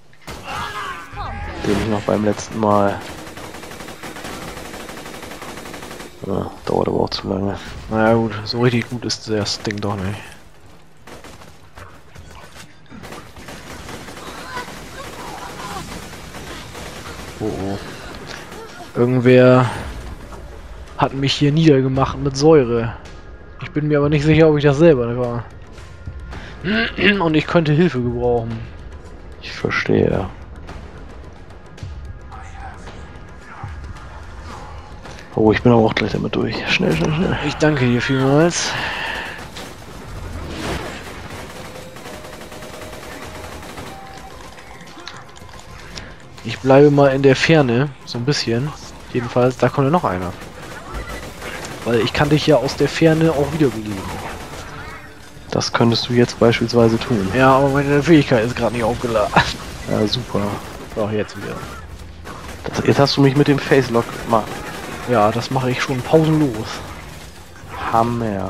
Den ich noch beim letzten Mal... Ja, dauert aber auch zu lange. Naja gut, so richtig gut ist das Ding doch nicht. Oh oh. Irgendwer hat mich hier niedergemacht mit Säure. Ich bin mir aber nicht sicher, ob ich das selber war. Und ich könnte Hilfe gebrauchen. Ich verstehe. Oh, ich bin aber auch gleich damit durch. Schnell, schnell, schnell. Ich danke dir vielmals. Ich bleibe mal in der Ferne, so ein bisschen. Jedenfalls, da kommt ja noch einer. Weil ich kann dich ja aus der Ferne auch wiederbeleben. Das könntest du jetzt beispielsweise tun. Ja, aber meine Fähigkeit ist gerade nicht aufgeladen. Ja, super. Doch, jetzt wieder. Das, jetzt hast du mich mit dem Facelock gemacht. Ja, das mache ich schon pausenlos. Hammer.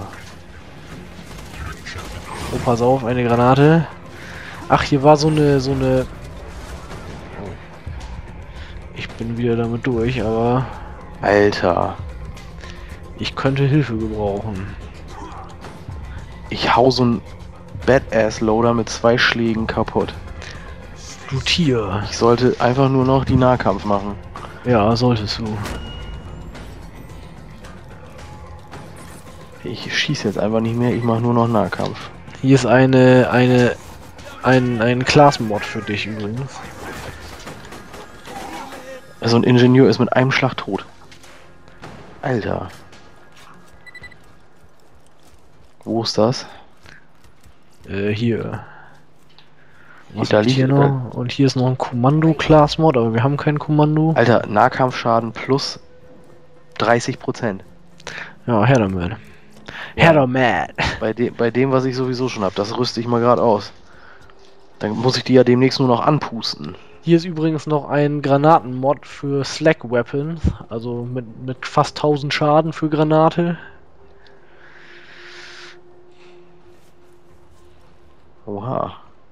Oh, pass auf, eine Granate. Ach, hier war so eine, so eine... Oh. Ich bin wieder damit durch, aber... Alter. Ich könnte Hilfe gebrauchen. Ich hau so einen Badass-Loader mit zwei Schlägen kaputt. Du Tier. Ich sollte einfach nur noch die Nahkampf machen. Ja, solltest du. Ich schieße jetzt einfach nicht mehr, ich mache nur noch Nahkampf. Hier ist eine, eine, ein, ein Class-Mod für dich übrigens. So ein Ingenieur ist mit einem Schlag tot. Alter. Wo ist das? Äh, hier. Was Da liegt hier liegt- noch? Und hier ist noch ein Kommando-Class-Mod, aber wir haben kein Kommando. Alter, Nahkampfschaden plus dreißig Prozent. Ja, her damit. Her damit. Bei, de bei dem, was ich sowieso schon habe. Das rüste ich mal gerade aus. Dann muss ich die ja demnächst nur noch anpusten. Hier ist übrigens noch ein Granatenmod für Slack Weapons, also mit, mit fast tausend Schaden für Granate. Oha.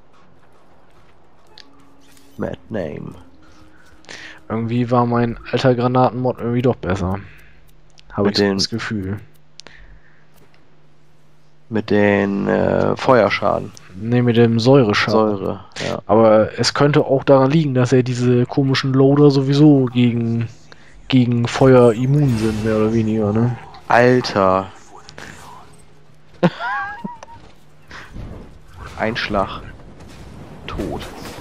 Mad Name. Irgendwie war mein alter Granatenmod irgendwie doch besser. Habe Mit ich so den- das Gefühl. Mit den äh, Feuerschaden. Ne, mit dem Säureschaden. Säure. Ja. Aber es könnte auch daran liegen, dass er diese komischen Loader sowieso gegen, gegen Feuer immun sind, mehr oder weniger, ne? Alter. Einschlag. Tot.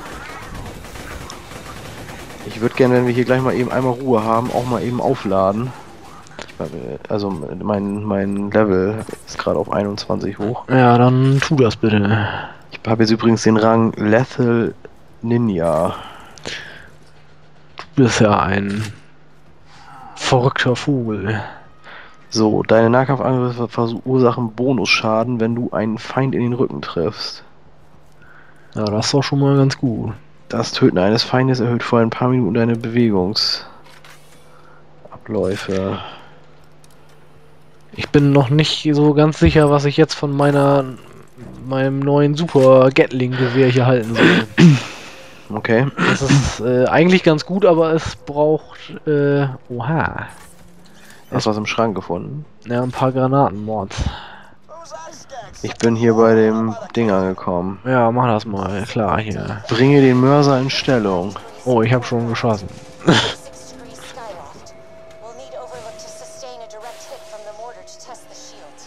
Ich würde gerne, wenn wir hier gleich mal eben einmal Ruhe haben, auch mal eben aufladen. Ich meine, also mein, mein Level ist gerade auf einundzwanzig hoch. Ja, dann tu das bitte. Ich habe jetzt übrigens den Rang Lethal Ninja. Du bist ja ein verrückter Vogel. So, deine Nahkampfangriffe verursachen Bonusschaden, wenn du einen Feind in den Rücken triffst. Ja, das ist doch schon mal ganz gut. Das Töten eines Feindes erhöht vor ein paar Minuten deine Bewegungsabläufe. Ich bin noch nicht so ganz sicher, was ich jetzt von meiner meinem neuen Super Gatling-Gewehr hier halten soll. Okay. Das ist äh, eigentlich ganz gut, aber es braucht äh, oha. Hast du was im Schrank gefunden? Ja, ein paar Granatenmords. Ich bin hier bei dem Ding angekommen. Ja, mach das mal, klar, hier. Bringe den Mörser in Stellung. Oh, ich habe schon geschossen. Six degrees Skyloft. We'll need Overlook to sustain a direct hit from the mortar to test the shield.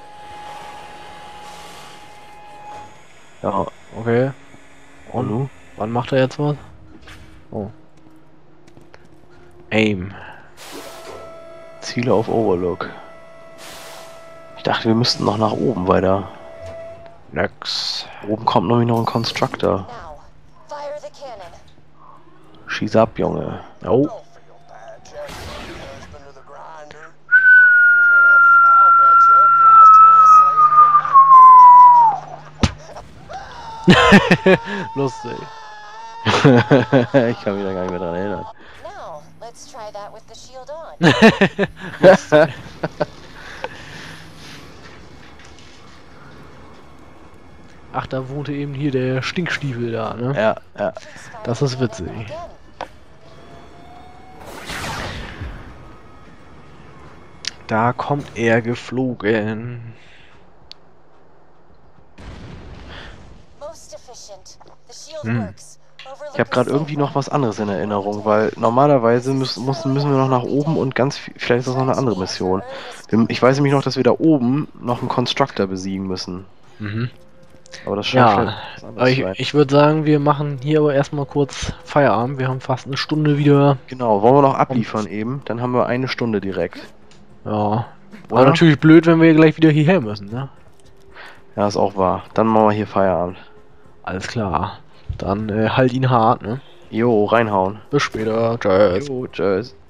Ja. Okay. Und du? Wann macht er jetzt was? Oh. Aim. Ziele auf Overlook. Ich dachte, wir müssten noch nach oben weiter. Nix. Oben kommt nämlich noch ein Constructor. Now, fire the cannon. Schieß ab, Junge. Oh. Don't feel bad, Jack. Husband of the grinder. I'll bet you. Lustig. Ich kann mich da gar nicht mehr dran erinnern. Now, let's try that with the shield on. Lustig. Ach, da wohnte eben hier der Stinkstiefel da, ne? Ja, ja. Das ist witzig. Again. Da kommt er geflogen. Most efficient. The shield Hm. works. Overlook Ich habe gerade is irgendwie safe. noch was anderes in Erinnerung, weil normalerweise müssen, müssen, müssen wir noch nach oben und ganz viel, vielleicht ist das noch eine andere Mission. Wir, ich weiß nämlich noch, dass wir da oben noch einen Constructor besiegen müssen. Mhm. Aber das scheint Ja, vielleicht was anderes aber zu ich, sein. ich würde sagen, wir machen hier aber erstmal kurz Feierabend. Wir haben fast eine Stunde wieder. Genau, wollen wir noch abliefern eben? Dann haben wir eine Stunde direkt. Ja. War Oder? natürlich blöd, wenn wir gleich wieder hierher müssen, ne? Ja, ist auch wahr. Dann machen wir hier Feierabend. Alles klar. Dann äh, halt ihn hart, ne? Jo, reinhauen. Bis später. Tschüss. Jo, tschüss.